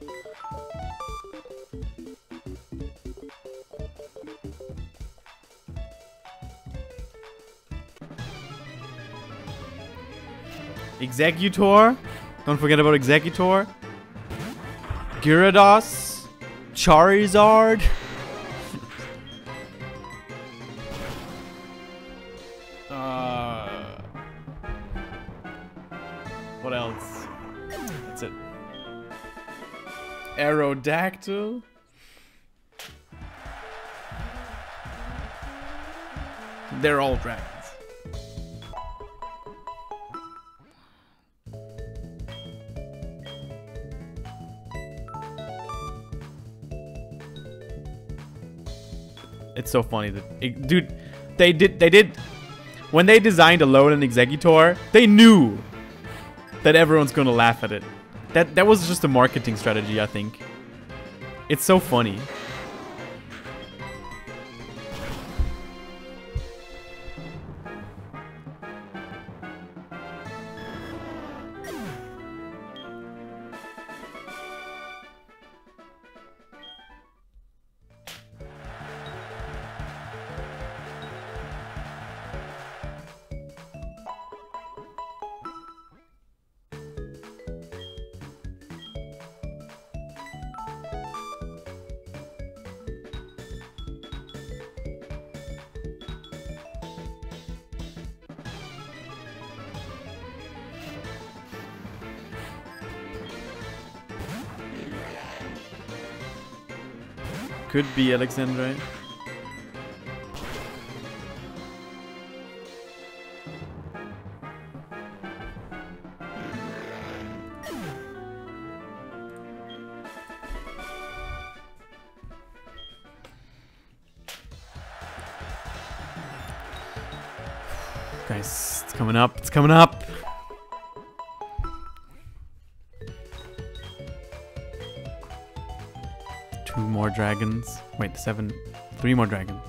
Executor? Don't forget about Executor. Gyarados. Charizard. What else? That's it. Aerodactyl. They're all dragons. It's so funny that dude, they did when they designed Alolan and Executor, they knew that everyone's gonna laugh at it. That was just a marketing strategy, I think. It's so funny. Could be Alexandrite. Guys, it's coming up. It's coming up. Two more dragons. Wait, 7. 3 more dragons.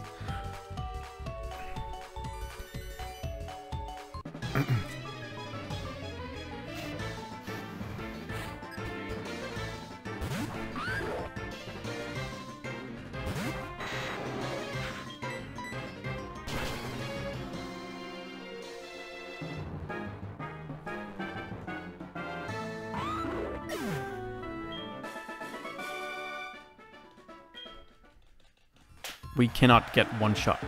We cannot get one shot.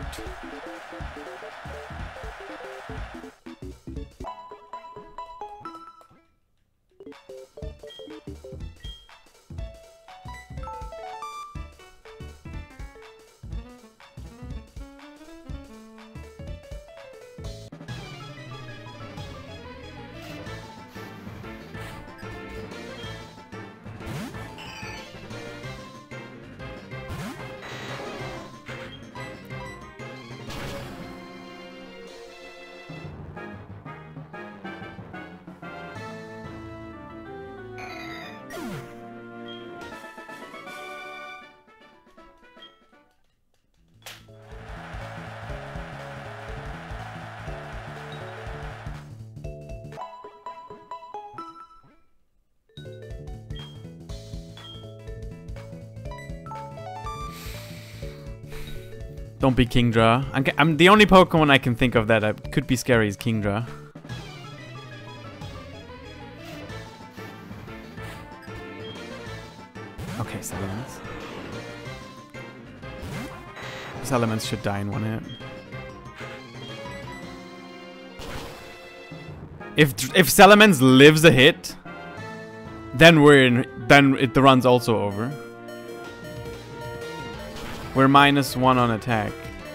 Don't be Kingdra. I'm the only Pokemon I can think of that could be scary is Kingdra. Okay, Salamence. Salamence should die in one hit. If Salamence lives a hit, then the run's also over. We're -1 on attack.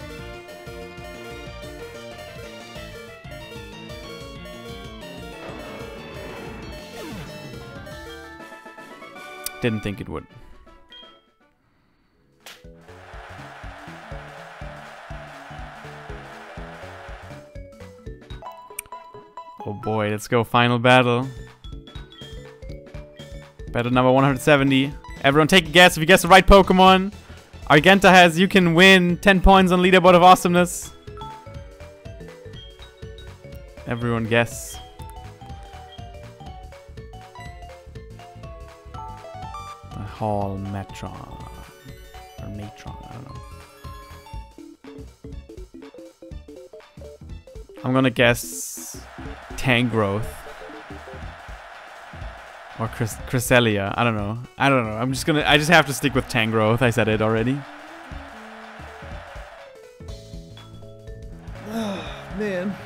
Didn't think it would. Oh boy, let's go. Final battle. Battle number 170. Everyone take a guess if you guess the right Pokemon. Argenta has you can win 10 points on Leaderboard of Awesomeness. Everyone guess. The Hall Metron. Or Matron, I don't know. I'm gonna guess Tangrowth. Or Cresselia. I don't know. I just have to stick with Tangrowth. I said it already. Man.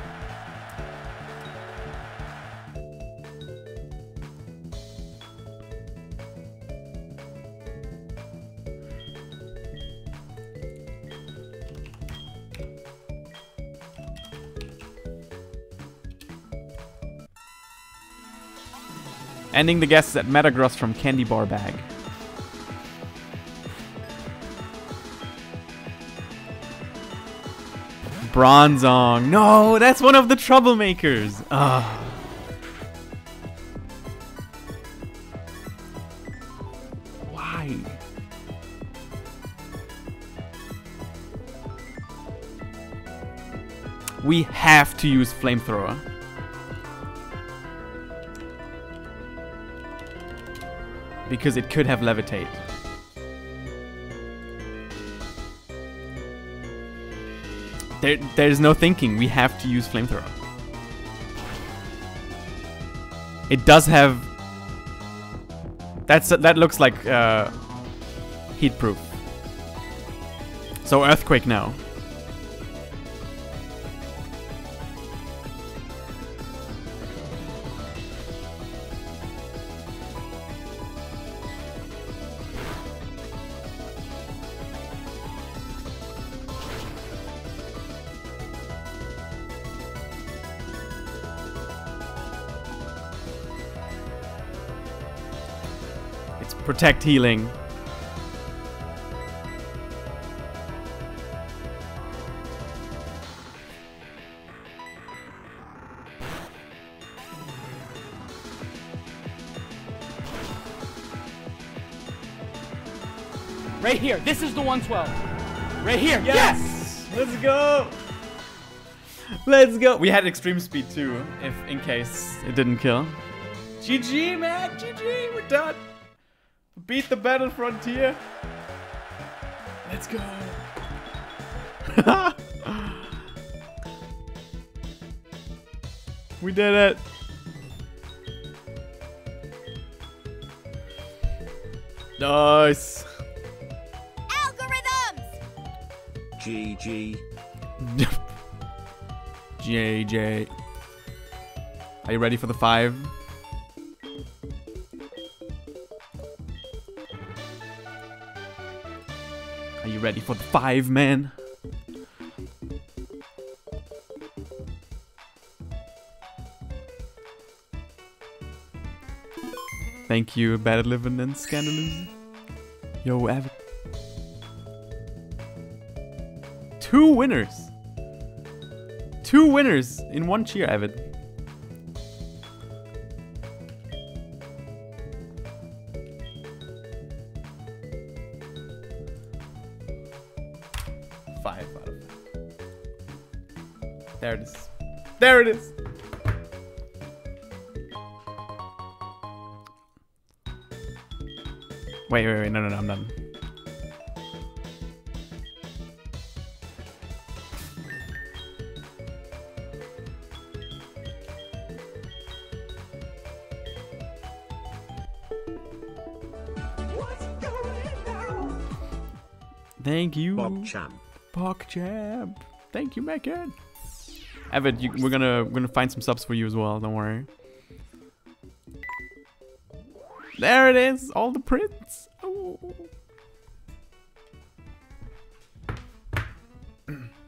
Ending the guesses at Metagross from Candy Bar Bag. Bronzong. No, that's one of the troublemakers. Ugh. Why? We have to use Flamethrower. Because it could have Levitate. There's no thinking. We have to use Flamethrower. It does have... That looks like heat proof. So Earthquake now. Protect healing. Right here. This is the 112. Right here. Yes! Let's go! Let's go! We had extreme speed too, if in case it didn't kill. GG, man! GG! We're done! Beat the battle frontier! Let's go! We did it! Nice! GG. JJ. Are you ready for the 5? Are you ready for the 5, man? Thank you, Bad Living and Scandalous. Yo, Avid. 2 winners! 2 winners in 1 cheer, Avid. Five out of 5. There it is. There it is! Wait, no, I'm done. Thank you, PogChamp. PogChamp. Thank you, Megan. Avid, we're gonna find some subs for you as well. Don't worry. There it is, all the prints. Oh.